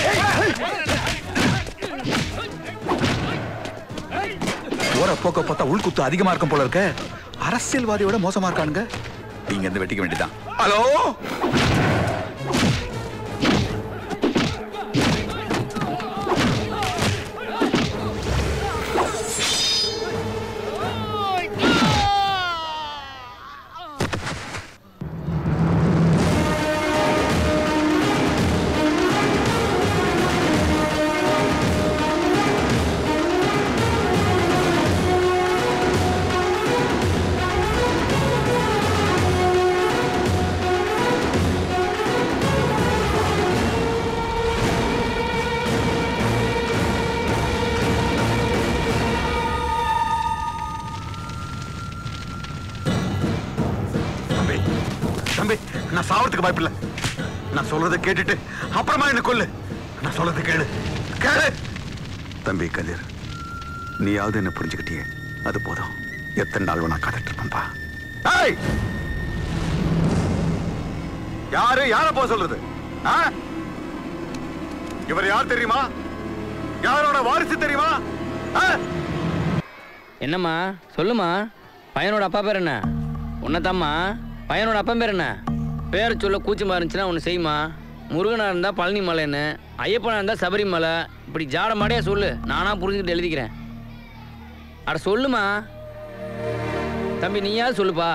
போற போக்க பார்த்தா உள்குத்து அதிகமா இருக்கும் போல இருக்க. அரசியல்வாதியோட மோசமா இருக்கானுங்க. நீங்க இருந்து வெட்டிக்க வேண்டியதான். ஹலோ, நான் சாவறதுக்கு வாய்ப்பில்லை. நான் சொல்றதை கேட்டுட்டு அப்புறமா என்ன கொல்லு. நான் சொல்றதை கேளு கேளு. தம்பி கதிர், நீயாவது என்ன புரிஞ்சுக்கிட்டியே, அது போதும். எத்தனை நாள் வேணா காத்துட்டு இருப்பேன்பா. யாரு யார போக சொல்றது? இவர் யார் தெரியுமா? யாரோட வாரிசு தெரியுமா? என்னம்மா சொல்லுமா? பையனோட அப்பா பேர் என்ன? உன்னதாம்மா. பையனோட அப்பா பேர் என்ன? பேரை சொல்ல கூச்சமாக இருந்துச்சுன்னா ஒன்று செய்யுமா. முருகனாக இருந்தால் பழனி மலைன்னு, ஐயப்பனாக இருந்தால் சபரிமலை, இப்படி ஜாட மாடையா சொல்லு. நானாக புரிஞ்சுக்கிட்டு எழுதிக்கிறேன். அட சொல்லுமா தம்பி, நீயாவது சொல்லுப்பா.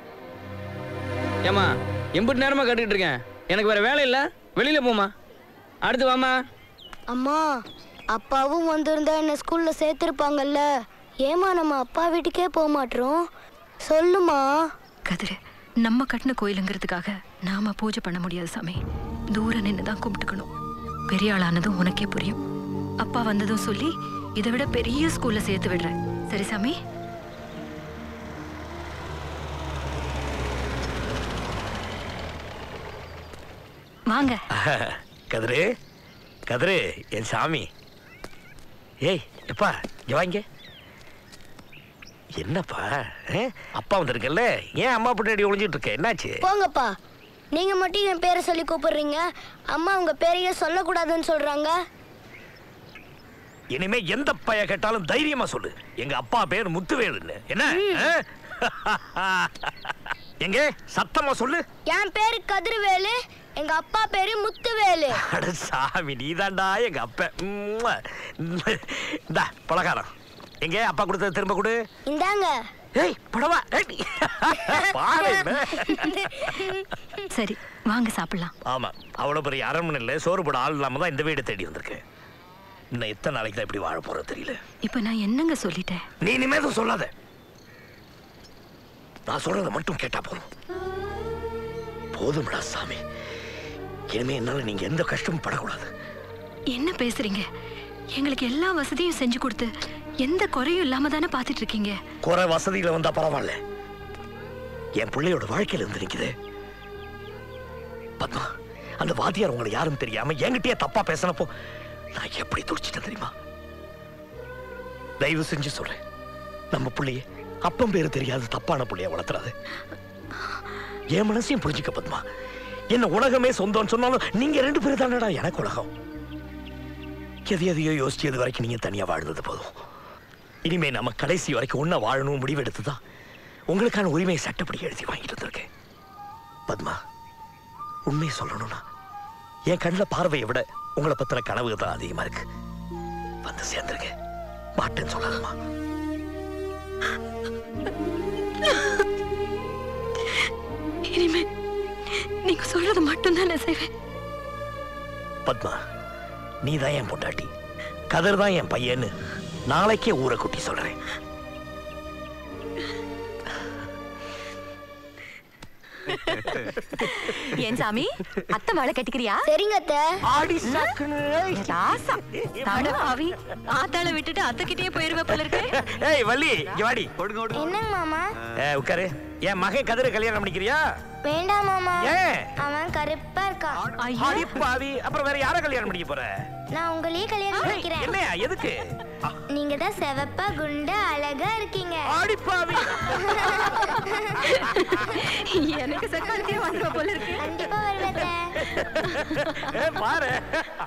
ஏம்மா எம்பிட்டு நேரமாக கட்டுக்கிட்டு இருக்கேன், எனக்கு வேறு வேலை இல்லை, வெளியில் போமா. அடுத்து வாமா. அம்மா, அப்பாவும் வந்திருந்தா என்ன ஸ்கூல்ல சேர்த்திருப்பாங்கல்ல. ஏமா நம்ம அப்பா வீட்டுக்கே போக மாட்டோம்? சொல்லுமா. கதிரு, நம்ம கட்டின கோயிலுங்கிறதுக்காக நாம பூஜை பண்ண முடியாது சாமி. தூரம் நின்று தான் கும்பிட்டுக்கணும். பெரிய ஆளானதும் உனக்கே புரியும். அப்பா வந்ததும் சொல்லி இதை விட பெரிய ஸ்கூல்ல சேர்த்து விடுறேன். சரி சாமி? வாங்க. கதிரு, கதிரு என் சாமி. ஏய் எப்பா இங்க வாங்க. என்னப்பா அப்பா வந்திருக்கல, ஏன் அம்மா பின்னாடி ஒளிஞ்சிட்டு இருக்க? என்னாச்சு? போங்கப்பா, நீங்க மட்டும் என் பேரை சொல்லி கூப்பிடுறீங்க, அம்மா உங்க பேரையே சொல்லக்கூடாதுன்னு சொல்றாங்க. இனிமே எந்த பைய கேட்டாலும் தைரியமா சொல்லு, எங்க அப்பா பேர் முத்துவேலுன்னு. என்ன எங்க சத்தமா சொல்லு. என் பேரு கதிர்வேலு, எங்க அப்பா பேரு முத்துவேலு. அட சாமி, நீதான்டா எங்க அப்பா. இந்த பலகாரம் எங்க அப்பா கொடுத்தது திரும்ப கொடு. இந்தாங்க. ஏய் படவா. சரி வாங்க சாப்பிடலாம். ஆமா, அவ்வளவு பெரிய அரண்மனையில சோறு போட ஆள் இல்லாம தான் இந்த வீடு தேடி வந்திருக்கேன். இன்னும் எத்தனை நாளைக்கு தான் இப்படி வாழ போறது தெரியல. இப்ப நான் என்னங்க சொல்லிட்டேன்? நீ இனிமேதும் சொல்லாத, நான் சொல்றத மட்டும் கேட்டா போதும். போதும்டா சாமி. இனிமே என்னால நீங்க எந்த கஷ்டமும் படக்கூடாது. என்ன பேசுறீங்க? எங்களுக்கு எல்லா வசதியும் செஞ்சு கொடுத்து எந்த குறையும் இல்லாம தானே பாத்துட்டு இருக்கீங்க. குறை வசதியில வந்தா பரவாயில்ல, என் பிள்ளையோட வாழ்க்கையில இருந்து நிக்குது. பத்மா, அந்த வாத்தியார் உங்களை யாரும் தெரியாம என்கிட்டயே தப்பா பேசினப்போ நான் எப்படி துடிச்சிட்டேன் தெரியுமா? தயவு செஞ்சு சொல்றேன், நம்ம பிள்ளைய அப்பம் பேரு தெரியாது தப்பான பிள்ளைய வளர்த்துறாது. என் மனசையும் புரிஞ்சுக்க பத்மா. என்ன உலகமே சொந்தம்னு சொன்னாலும் நீங்க 2 பேரும் தானடா எனக்கு உலகம். எதையோ யோசிச்சது வரைக்கும் நீங்க தனியா வாழ்ந்தது போதும். இனிமே நம்ம கடைசி வரைக்கும் ஒன்னா வாழணும் முடிவெடுத்துதான் உங்களுக்கான உரிமையை சட்டப்படி எழுதி வாங்கிட்டு வந்திருக்கேன். பத்மா, உண்மையை சொல்லணும்னா என் கண்ணில் பார்வையை விட உங்களை பத்திர கனவு தான் அதிகமா இருக்கு. வந்து சேர்ந்துருங்க, மாட்டேன்னு சொல்லாதம்மா. இனிமே நீங்க சொல்றது மட்டும்தான் நான் செய்வேன். பத்மா, நீ தான் என் பொண்டாட்டி, கதிர் தான் என் பையன்னு நாளைக்கே ஊரை குட்டி சொல்றேன். ஏன் சாமி, அத்தை மாலை கட்டிக்கிறியா? சரிங்க அத்தை. ஆடி சாக்குனே ராசா தாடு பாவி, ஆத்தாள விட்டுட்டு அத்தை கிட்டயே போயிருவ போல இருக்கு. ஏய் வள்ளி, இங்க வாடி. என்னங்க மாமா? உட்காரு. என் மகன் கதிரை கல்யாணம் பண்ணிக்கிறியா? வேண்டாம் மாமா. ஏன்? அவன் கருப்பா இருக்கான். ஆடி பாவி, அப்புறம் வேற யாரை கல்யாணம் பண்ணிக்க போற? நான் உங்களையே கல்யாணம் பண்ணிக்கிறேன். என்னையா, எதுக்கு? நீங்க தான் செவப்பா குண்டா அழகா இருக்கீங்க. ஆடி பாவி. எனக்கு சக்காலத்தே வந்துருவ போல இருக்கு. கண்டிப்பா வருவேன். பாரு.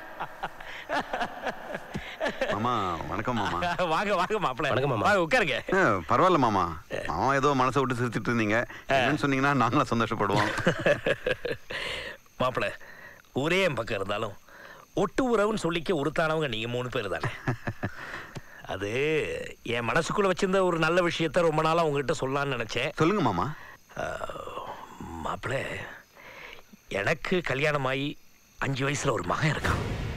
மாமா வணக்கம் மாமா. வாங்க வாங்க மாப்பிள்ள. வணக்கம் மாமா. வாங்க உட்காருங்க. பரவாயில்ல மாமா. மாமா ஏதோ மனசை விட்டு சிரிச்சிட்டு இருந்தீங்க. என்னன்னு சொன்னீங்கன்னா நாங்களும் சந்தோஷப்படுவோம். மாப்பிள்ள, ஒரே என் பக்கம் இருந்தாலும் ஒட்டு உறவுன்னு சொல்லிக்க உறுத்தானவங்க நீங்க 3 பேர் தானே. அது என் மனசுக்குள்ள வச்சிருந்த ஒரு நல்ல விஷயத்த ரொம்ப நாளா உங்ககிட்ட சொல்லலாம்னு நினைச்சேன். சொல்லுங்க மாமா. மாப்பிள்ள, எனக்கு கல்யாணம் ஆகி 5 வயசுல ஒரு மகன் இருக்கான்.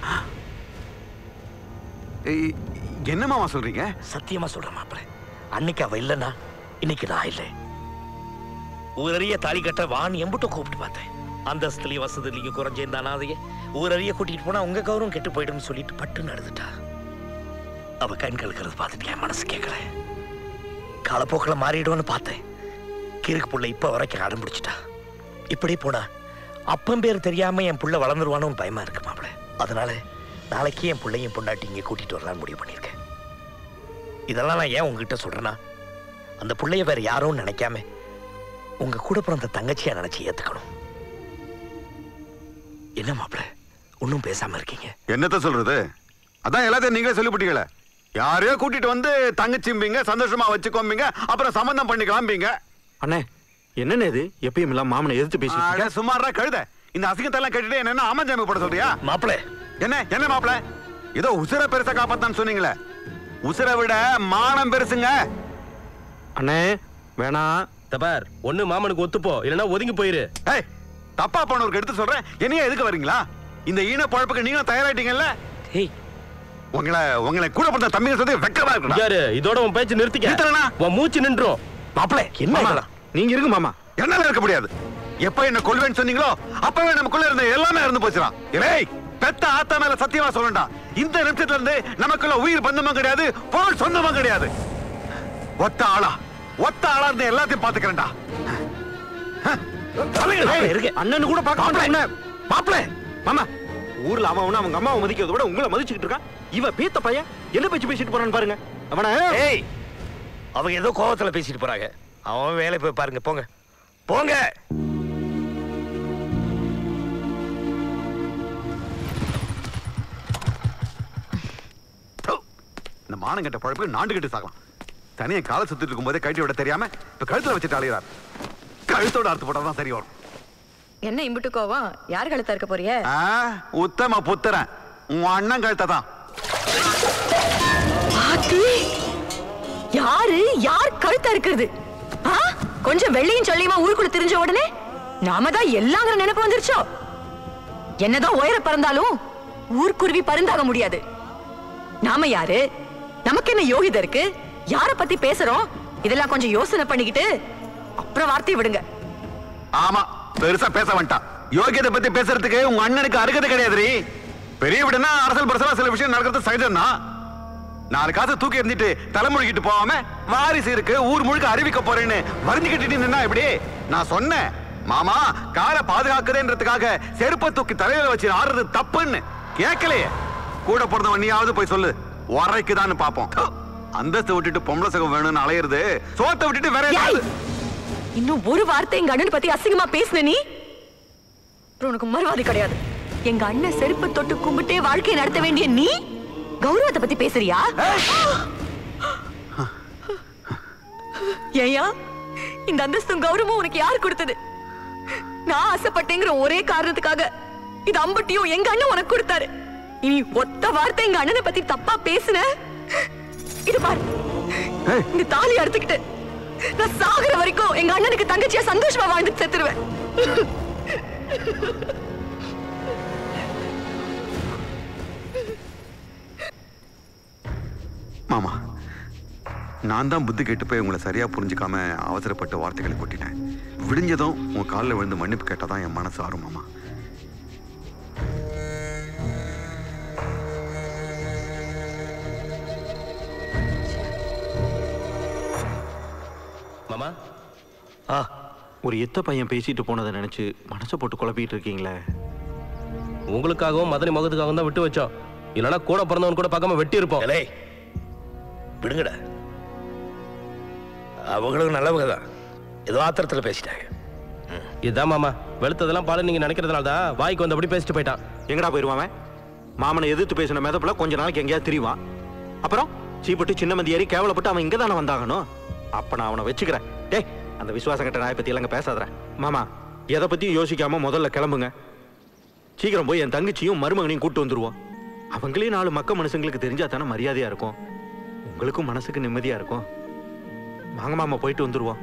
என்ன மாமா சொல்றீங்க? சத்தியமா சொல்றேன் மாப்பிள்ள. அன்னைக்கு அவ இல்லைன்னா இன்னைக்கு நான் இல்லை. ஊரறிய தாலி கட்ட வான் எம்புட்டோ கூப்பிட்டு பார்த்தேன். அந்தஸ்துலயும் வசதிலையும் குறைஞ்சேன் அனாதைய ஊரறிய கூட்டிட்டு போனா உங்க கௌரவம் கெட்டு போயிடும்னு சொல்லிட்டு பட்டுன்னு அழுதுட்டா. அவ கண் கலக்கிறது பார்த்துட்டு என் மனசு கேட்கல. காலப்போக்கில் மாறிடுவோன்னு பார்த்தேன். கிறுக்கு புள்ள இப்ப வரைக்கும் அடம் பிடிச்சிட்டா. இப்படி போனா அப்பம் பேர் தெரியாம என் புள்ள வளர்ந்துருவானு பயமா இருக்கு மாப்பிள்ள. அதனால நாளைக்கு என் பிள்ளையும் பொண்டாட்டி இங்கே கூட்டிட்டு வரலான்னு முடிவு பண்ணியிருக்கேன். இதெல்லாம் நான் ஏன் உங்ககிட்ட சொல்றேன்னா, அந்த பிள்ளைய வேற யாரும் நினைக்காம உங்க கூட பிறந்த தங்கச்சியா நினைச்சு ஏத்துக்கணும். என்ன மாப்பிள்ள, ஒன்னும் பேசாம இருக்கீங்க? என்னத்த சொல்றது? அதான் எல்லாத்தையும் நீங்களே சொல்லிவிட்டீங்களே. யாரையோ கூட்டிட்டு வந்து தங்கச்சிம்பீங்க, சந்தோஷமா வச்சுக்கோம்பீங்க, அப்புறம் சம்பந்தம் பண்ணிக்கலாம்பீங்க. அண்ணே, என்னன்னு இது? எப்பயும் இல்லாம மாமனை எதிர்த்து பேசி சுமாரா கழுத. இந்த அசிங்கத்தை எல்லாம் கட்டிட்டு என்ன அமஞ்சாமி போட சொல்றியா? மாப்பிள்ள, என்ன மாப்பிள்ள, ஏதோ உசுர பெருசா காப்பாத்தான்னு சொன்னீங்களே, உசுரை விட மானம் பெருசுங்க. அண்ணே வேணாம். தபார், ஒண்ணு மாமனுக்கு ஒத்துப்போ, இல்லைன்னா ஒதுங்கி போயிரு. தப்பா போனவருக்கு எடுத்து சொல்றேன். என்னையா எதுக்கு வரீங்களா? இந்த ஈன பழப்புக்கு நீங்களும் தயாராயிட்டீங்கல்ல? உங்களை கூட பிறந்த தம்பிங்க சொல்லி வெக்கமா இருக்கு. யாரு இதோட உன் பேச்சு நிறுத்திக்க. உன் மூச்சு நின்றோம். மாப்பிள்ள, என்ன நீங்க இருக்கு மாமா. என்னால இருக்க முடியாது. எப்ப என்ன கொல்வேன்னு சொன்னீங்களோ அப்பவே நமக்குள்ள இருந்த எல்லாமே இறந்து போச்சுடா. ஏய், பெத்த ஆத்தா மேல சத்தியமா சொல்லண்டா, இந்த நிமிஷத்துல இருந்து நமக்குள்ள உயிர் பந்தமும் கிடையாது, பொருள் சொந்தமும் கிடையாது. ஒத்த ஆளா இருந்து எல்லாத்தையும் பாத்துக்கிறேன்டா. அண்ணன் கூட பார்க்க மாப்பிள்ள. மாமா, ஊர்ல அவன் அவங்க அம்மாவை மதிக்கிறத விட உங்களை மதிச்சுக்கிட்டு இருக்கான். இவ பீத்த பையன் என்ன பேச்சு பேசிட்டு போறான்னு பாருங்க. அவன அவங்க ஏதோ கோவத்துல பேசிட்டு போறாங்க. அவன் வேலை போய் பாருங்க. போங்க போங்க. இந்த மானங்கட்ட பழப்பு நாண்டுகிட்டு சாகலாம். தனியா காலை சுத்திட்டு இருக்கும் போதே கழட்டி விட தெரியாம இப்ப கழுத்துல வச்சுட்டு அலையிறார். கழுத்தோட அறுத்து போட்டாதான் சரி வரும். என்ன இம்புட்டு கோவம்? யார் கழுத்தா இருக்க போறிய? உத்தம புத்திரன், உன் அண்ணன் கழுத்தை தான். யாரு யார் கழுத்தா இருக்கிறது? கொஞ்சம் வெள்ளையும் சொல்லியுமா ஊருக்குள்ள தெரிஞ்ச உடனே நாம தான் எல்லாங்கிற நினைப்பு வந்துருச்சோ? என்னதான் உயர பறந்தாலும் ஊர்க்குருவி பருந்தாக முடியாது. நாம யாரு? நமக்கு என்ன யோகிதை இருக்கு? யார பத்தி பேசுறோம்? இதெல்லாம் கொஞ்சம் யோசனை பண்ணிக்கிட்டு அப்புறம் வார்த்தையை விடுங்க. ஆமா, பெருசா பேச வேண்டாம். யோகியத்தை பத்தி பேசுறதுக்கு உங்க அண்ணனுக்கு அருகதை கிடையாது. பெரிய விடனா அரசல் பரசலா சில விஷயம் நடக்கிறது சகஜம் தான். 4 காசு தூக்கி எறிஞ்சிட்டு தலைமுழுகிட்டு போகாம வாரிசு இருக்கு ஊர் முழுக்க அறிவிக்க போறேன்னு வரைஞ்சுக்கிட்டு நின்னா எப்படி? நான் சொன்னேன் மாமா காரை பாதுகாக்குறேன்றதுக்காக செருப்பை தூக்கி தலையில வச்சு ஆடுறது தப்புன்னு. கேட்கலையே. கூட பிறந்தவன் நீயாவது போய் சொல்லு, உரைக்குதான்னு பாப்போம். அந்தஸ்து விட்டுட்டு பொம்பளை சகம் வேணும்னு அலையிறது, சோத்தை விட்டுட்டு வேற ஏதாவது. இன்னும் ஒரு வார்த்தை எங்க அண்ணன் பத்தி அசிங்கமா பேசுன நீ உனக்கு மறுவாதி கிடையாது. எங்க அண்ணன் செருப்பு தொட்டு கும்பிட்டே வாழ்க்கையை நடத்த வேண்டிய நீ கௌரவத்தை பத்தி பேசுறியா? ஏயா இந்த அந்தஸ்தும் கௌரவமும் உனக்கு யார் கொடுத்தது? நான் ஆசைப்பட்டேங்கிற ஒரே காரணத்துக்காக இது அம்பட்டியும் எங்க அண்ணன் உனக்கு கொடுத்தாரு. இனி ஒத்த வார்த்தை எங்க அண்ணனை பத்தி தப்பா பேசுன, இது பாரு இந்த தாலி அறுத்துக்கிட்டு நான் சாகுற வரைக்கும் எங்க அண்ணனுக்கு தங்கச்சியா சந்தோஷமா வாழ்ந்து செத்துருவேன். மாமா நான் தான் புத்தி கேட்டு போய் உங்களை சரியா புரிஞ்சுக்காம அவசரப்பட்ட வார்த்தைகளை கொட்டிட்டேன். விடிஞ்சதும் உங்க காலில் விழுந்து மன்னிப்பு கேட்டாதான் என் மனசு ஆறும் மாமா. மாமா ஒரு எத்த பையன் பேசிட்டு போனதை நினைச்சு மனசை போட்டு குழப்பிட்டு இருக்கீங்களே. உங்களுக்காகவும் மதனி முகத்துக்காகவும் தான் விட்டு வச்சோம். இல்லைன்னா கூட பிறந்தவன் கூட பார்க்காம வெட்டி இருப்போம். விடுங்கடா, அவங்களும் நல்லவங்க தான், ஏதோ ஆத்திரத்தில் பேசிட்டாங்க. இதான் மாமா, வெளுத்ததெல்லாம் பால நீங்க நினைக்கிறதுனால தான் வாய்க்கு வந்து அப்படி பேசிட்டு போயிட்டான். எங்கடா போயிருவான்? மாமனை எதிர்த்து பேசின மெதப்புல கொஞ்ச நாளைக்கு எங்கேயாவது திரிவான். அப்புறம் சீப்பட்டு சின்ன மந்தி ஏறி கேவலப்பட்டு அவன் இங்க தானே வந்தாகணும். அப்ப நான் அவனை வச்சுக்கிறேன். டேய், அந்த விசுவாசம் கட்ட நாயை பத்தி எல்லாம் பேசாதறேன். மாமா எதை பத்தியும் யோசிக்காம முதல்ல கிளம்புங்க. சீக்கிரம் போய் என் தங்கச்சியும் மருமகனையும் கூட்டு வந்துருவோம். அவங்களே 4 மக்க மனுஷங்களுக்கு தெரிஞ்சா தானே மரியாதையா இருக்கும், உங்களுக்கும் மனசுக்கு நிம்மதியா இருக்கும். வாங்க மாமா, போயிட்டு வந்துருவோம்.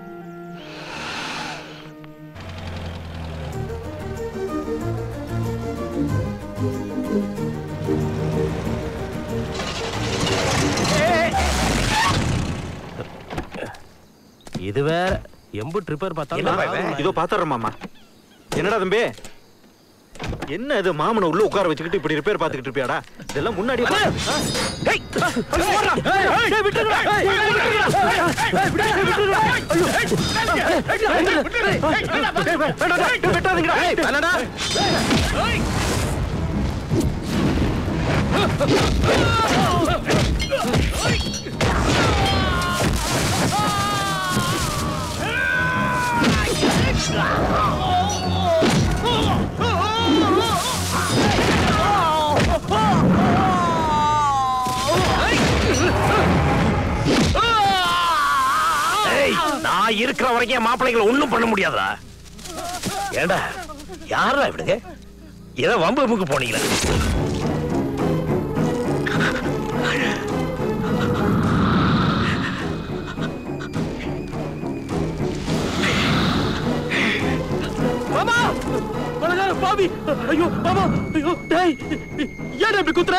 இது வேற எம்பு ட்ரிப்பர் பார்த்தா இதோ பாத்துறேன் மாமா. என்னடா தம்பி, என்ன இது மாமனை உள்ள உட்கார வச்சுக்கிட்டு இப்படி ரிப்பேர் பார்த்துக்கிட்டு இருப்பியாடா? இதெல்லாம் முன்னாடி நான் இருக்கிற வரைக்கும் மாப்பிள்ளைகளை ஒண்ணும் பண்ண முடியாதா? ஏண்டா யாரா விடுங்க, ஏதோ வம்புக்கு போனீங்களா? மாமா பாவி, ஐயோ மாமா, ஐயோ டேய், ஏன் இப்படி குத்துற?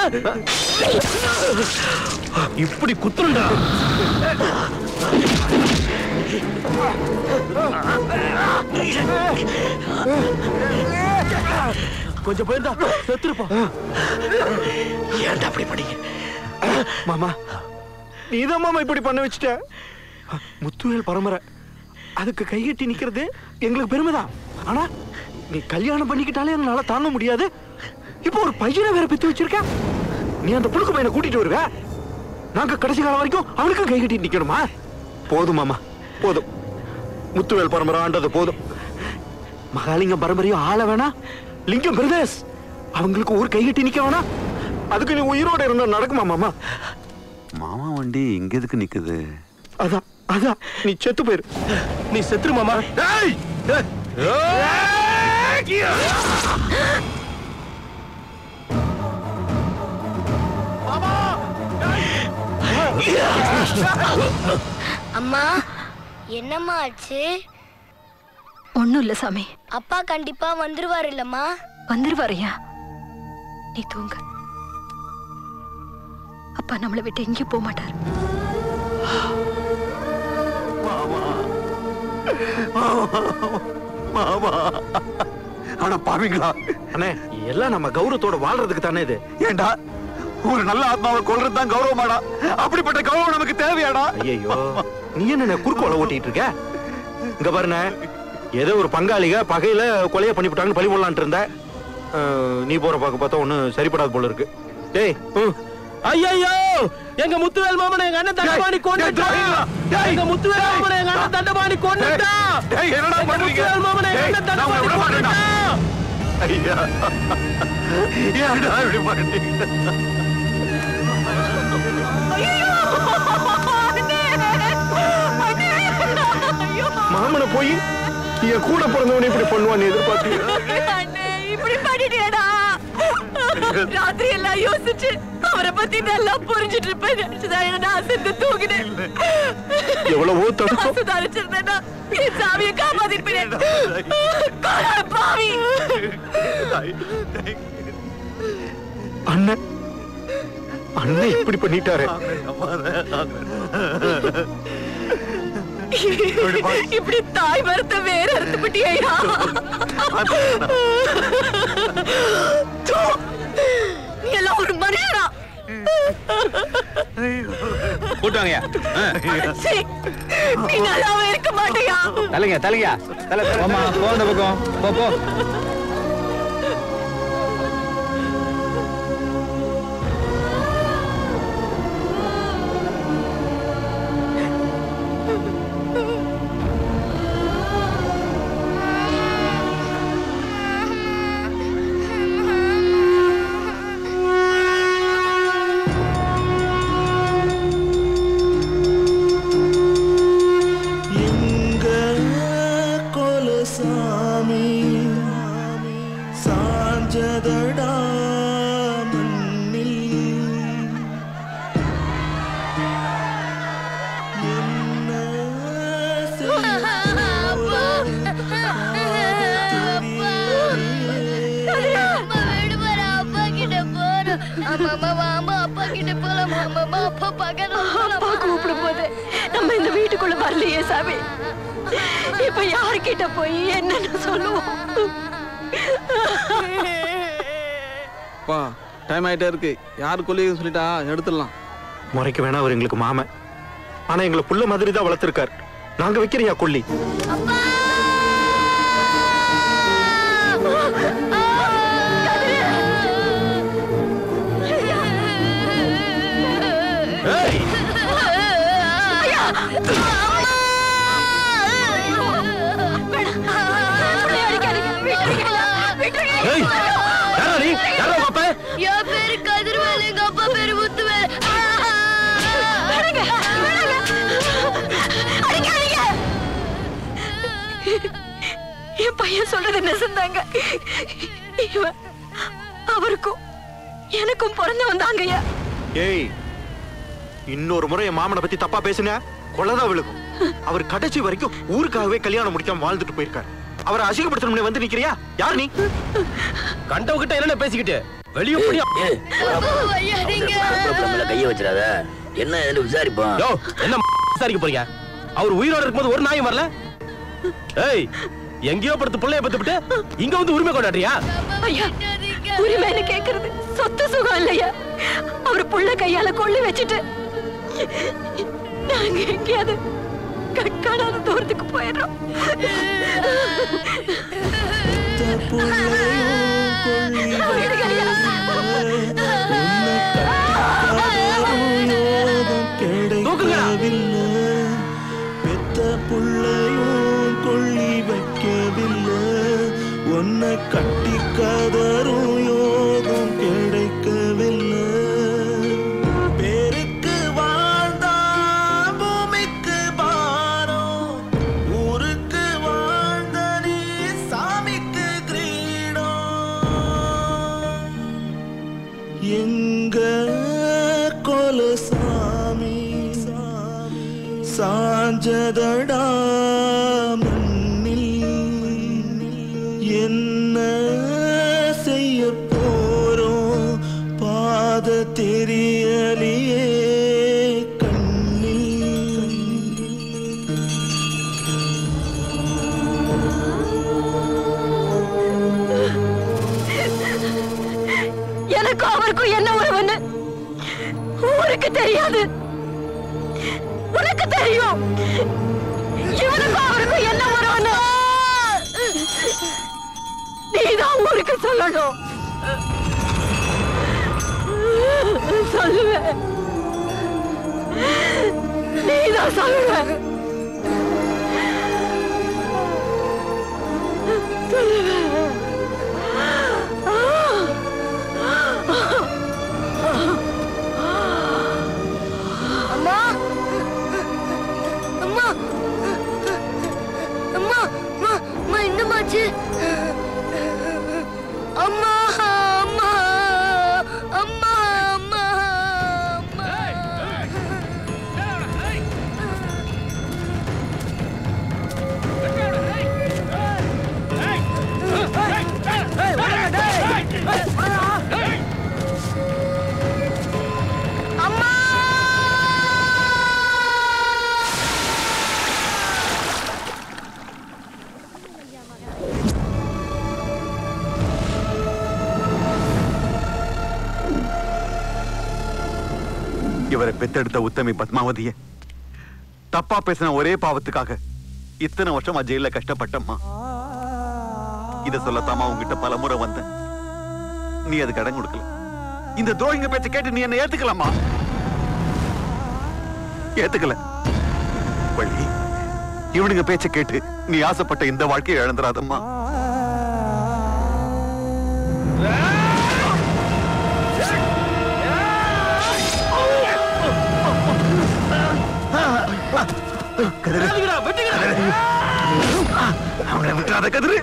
இப்படி குத்துறா கொஞ்சம் போயிருந்தா செத்துருப்போம். ஏன்டா அப்படி பண்ணீங்க? மாமா நீதான் மாமா இப்படி பண்ண வச்சுட்ட. முத்துவேல் பரம்பரை, அதுக்கு கைகட்டி நிக்கிறது எங்களுக்கு பெருமைதான். ஆனா நீ கல்யாணம் பண்ணிக்கிட்டாலே என்னால தாங்க முடியாது. இப்போ ஒரு பையனை வேற பெத்து வச்சிருக்க. நீ அந்த புழுக்கு பையனை கூட்டிட்டு வருவ, நாங்க கடைசி காலம் வரைக்கும் அவனுக்கும் கை கட்டி நிக்கணுமா? போதும் மாமா, போதும். முத்துவேல் பரம்பரை ஆண்டது போதும். மகாலிங்கம் பரம்பரையும் ஆள வேணா. லிங்கம் பிரதேஷ் அவங்களுக்கு ஒரு கை கட்டி நிக்க வேணா. அதுக்கு நீ உயிரோட இருந்தா நடக்குமா மாமா? மாமா வண்டி இங்க எதுக்கு நிக்குது? அதான் அதான் நீ செத்து போயிரு. நீ செத்துரு மாமா. அம்மா என்னம்மா ஆச்சு? ஒண்ணும் இல்ல சாமி. அப்பா கண்டிப்பா வந்துருவாரு இல்லம்மா? வந்துருவாரையா? நீ தூங்க. அப்பா நம்மளை விட்டு எங்கேயும் போக மாட்டார். மாமா ஆனா பாவீங்களா அண்ணே எல்லாம் நம்ம கௌரவத்தோட வாழ்றதுக்கு தானே இது. ஏண்டா ஒரு நல்ல ஆத்மாவை கொல்றது தான் கௌரவமாடா? அப்படிப்பட்ட கௌரவம் நமக்கு தேவையாடா? ஐயோ நீ என்ன குறுக்கோலை ஓட்டிட்டு இருக்க? இங்க பாருண்ண, ஏதோ ஒரு பங்காளிக பகையில கொலையை பண்ணிவிட்டாங்கன்னு பழி போடலான்ட்டு இருந்த. நீ போற பார்க்க பார்த்தா ஒன்னும் சரிப்படாது போல இருக்கு. டேய் ஐயோ எங்க முத்துவேல் மாமனை எங்க அண்ணன் தண்டபாணி கொன்னுட்டான். எங்க முத்துவேல் மாமனை எங்க அண்ணன் தண்டபாணி கொன்னுட்டான். டேய் என்னடா பண்றீங்க? முத்துவேல் மாமனை எங்க அண்ணன் தண்டபாணி கொன்னுட்டான். ஐயா ஏன்டா இப்படி பண்றீங்க? மாமனை போய் என் கூட பிறந்தவனை இப்படி பண்ணுவான்னு எதிர்பார்த்தீங்க? இப்படி பண்ணிட்டியடா. ராத்திரி எல்லாம் யோசிச்சு அவரை பத்தி நல்லா புரிஞ்சிட்டு இருப்பேன். நான் சென்று தூங்கினேன். எவ்வளவோ தடுக்கும் சுதாரிச்சிருந்தேன்னா என் சாமியை காப்பாத்திருப்பேன். பாவி அண்ணன் அண்ணன் இப்படி பண்ணிட்டாரு. இப்படி தாய் மரத்தை வேற அறுத்துப்பட்டியா? நீ எல்லாம் ஒரு மனுஷனா? கூட்டுவாங்க. நீ நல்லாவே இருக்க மாட்டியா? தலைங்க தலைங்க தலை போமா போ அந்த பக்கம் போ போ. நம்ம இந்த வீட்டுக்குள்ள வரலையே சாமி. இப்ப யார்கிட்ட போய் என்னன்னு சொல்லுவோம்? டைம் ஆயிட்டே இருக்கு. யாரு கொல்லியும் சொல்லிட்டா எடுத்துடலாம். முறைக்கு வேணா அவர் எங்களுக்கு மாமன், ஆனா எங்களை புள்ள மாதிரி தான் வளர்த்திருக்காரு. நாங்க வைக்கிறியா கொல்லி? என் பேரு கதிர்வேல், எங்க அப்பா பேரு முத்துவேல். என் பையன் சொல்றது நெசந்தாங்க. இவன் அவருக்கும் எனக்கும் பிறந்து வந்தாங்கய்யா. ஏய், இன்னொரு முறை என் மாமனை பத்தி தப்பா பேசுங்க, கொலைதான் விழுகும். அவர் கடைசி வரைக்கும் ஊருக்காகவே கல்யாணம் முடிக்காம வாழ்ந்துட்டு போயிருக்காரு. அவரை அசிங்கப்படுத்தணும்னே வந்து நிக்கிறியா? யார் நீ? கண்டவகிட்ட என்ன பேசிக்கிட்டு வெளியே போடியா? கைய வச்சிடாத. என்ன விசாரிப்போம். என்ன விசாரிக்க போறீங்க? அவர் உயிரோட இருக்கும்போது ஒரு நாயும் வரல. ஏய், எங்கேயோ படுத்து பிள்ளைய பத்துட்டு இங்க வந்து உரிமை கொண்டாடுறியா? ஐயா, உரிமைன்னு கேக்குறது சொத்து சுகம் இல்லையா? அவர் புள்ள கையால கொள்ளி வச்சுட்டு நாங்க எங்கேயாவது கட்காடாத தூரத்துக்கு போயிடுறோம். பெத்த புள்ளையும் கொள்ளி வைக்கவில்லை. உன்னை கட்டி கதரும் யோகம் கிடைக்கவில்லை. பேருக்கு வாழ்ந்தா பூமிக்கு பாரம், ஊருக்கு வாழ்ந்த நீ சாமிக்கு கிரீடம். எங்க கொலசாமி சாஞ்சதடா மண்ணில். என்ன செய்ய போறோம் பாத தெரியலையே கண்ணில். இவனுக்கும் அவருக்கும் என்ன உறவுன்னு ஊருக்கு தெரியாது. உனக்கு தெரியும் இவனுக்கும் அவருக்கும் என்ன உறவுன்னு. நீதான் ஊருக்கு சொல்லணும். சொல்லுவேன், நீதான் சொல்லுவேன். அம்மா அம்மா அம்மா அம்மா அம்மா என்னமாச்சு? அம்மா அம்மா அம்மா அம்மா இவரை பெத்தெடுத்த உத்தமி பத்மாவதிய தப்பா பேசின ஒரே பாவத்துக்காக இத்தனை வருஷமா ஜெயில கஷ்டப்பட்டம்மா. இத சொல்லத்தாமா உங்ககிட்ட பல முறை வந்த, நீ அதுக்கு இடம் கொடுக்கல. இந்த துரோகிங்க பேச்ச கேட்டு நீ என்ன ஏத்துக்கலாமா? ஏத்துக்கல. வள்ளி, இவனுங்க பேச்ச கேட்டு நீ ஆசைப்பட்ட இந்த வாழ்க்கையை இழந்துராதம்மா. அவங்களை விட்டுறாத கதிரு.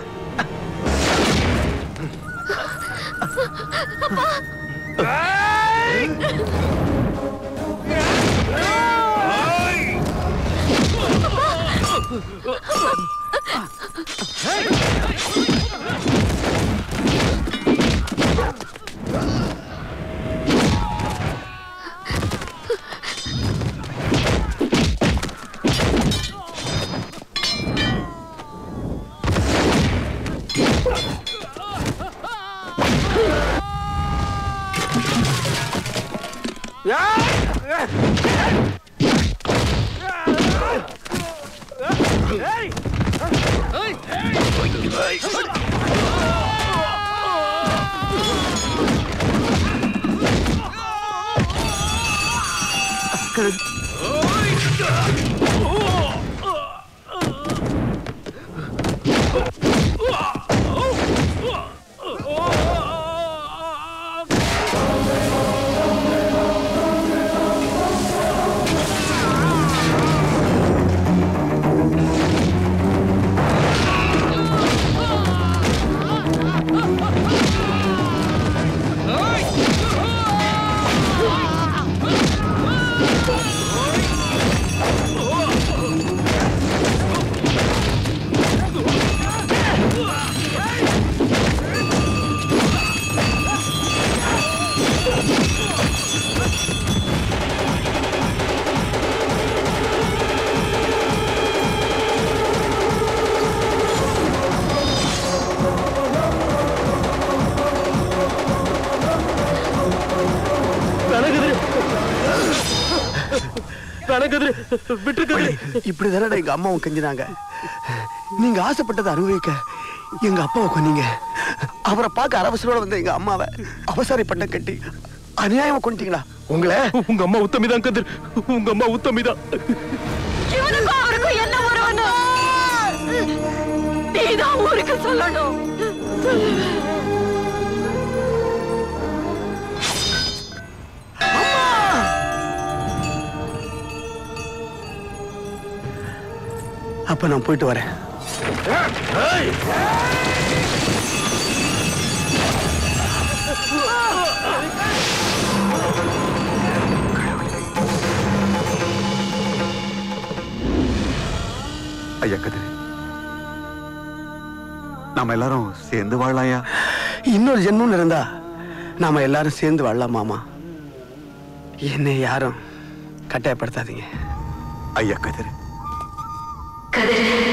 இப்படிதானடா எங்க அம்மாவும் கெஞ்சினாங்க. நீங்க ஆசைப்பட்டதை அனுபவிக்க எங்க அப்பாவை கொன்னீங்க. அவரை பார்க்க அரவசரோட வந்த எங்க அம்மாவை அவசர பட்டம் கட்டி அநியாயமா கொண்டீங்களா? உங்களை உங்க அம்மா உத்தமிதான் கதிர், உங்க அம்மா உத்தமிதான். இவனுக்கும் அவருக்கும் என்ன உறவுன்னு நீதான் ஊருக்கு சொல்லணும். அப்ப நான் போயிட்டு வரேன். ஐயா கதிர், நாம எல்லாரும் சேர்ந்து வாழலாயா? இன்னொரு ஜென்மம் இருந்தா நாம எல்லாரும் சேர்ந்து வாழலாம் மாமா. என்னை யாரும் கட்டாயப்படுத்தாதீங்க. ஐயா கதிர். கதிர்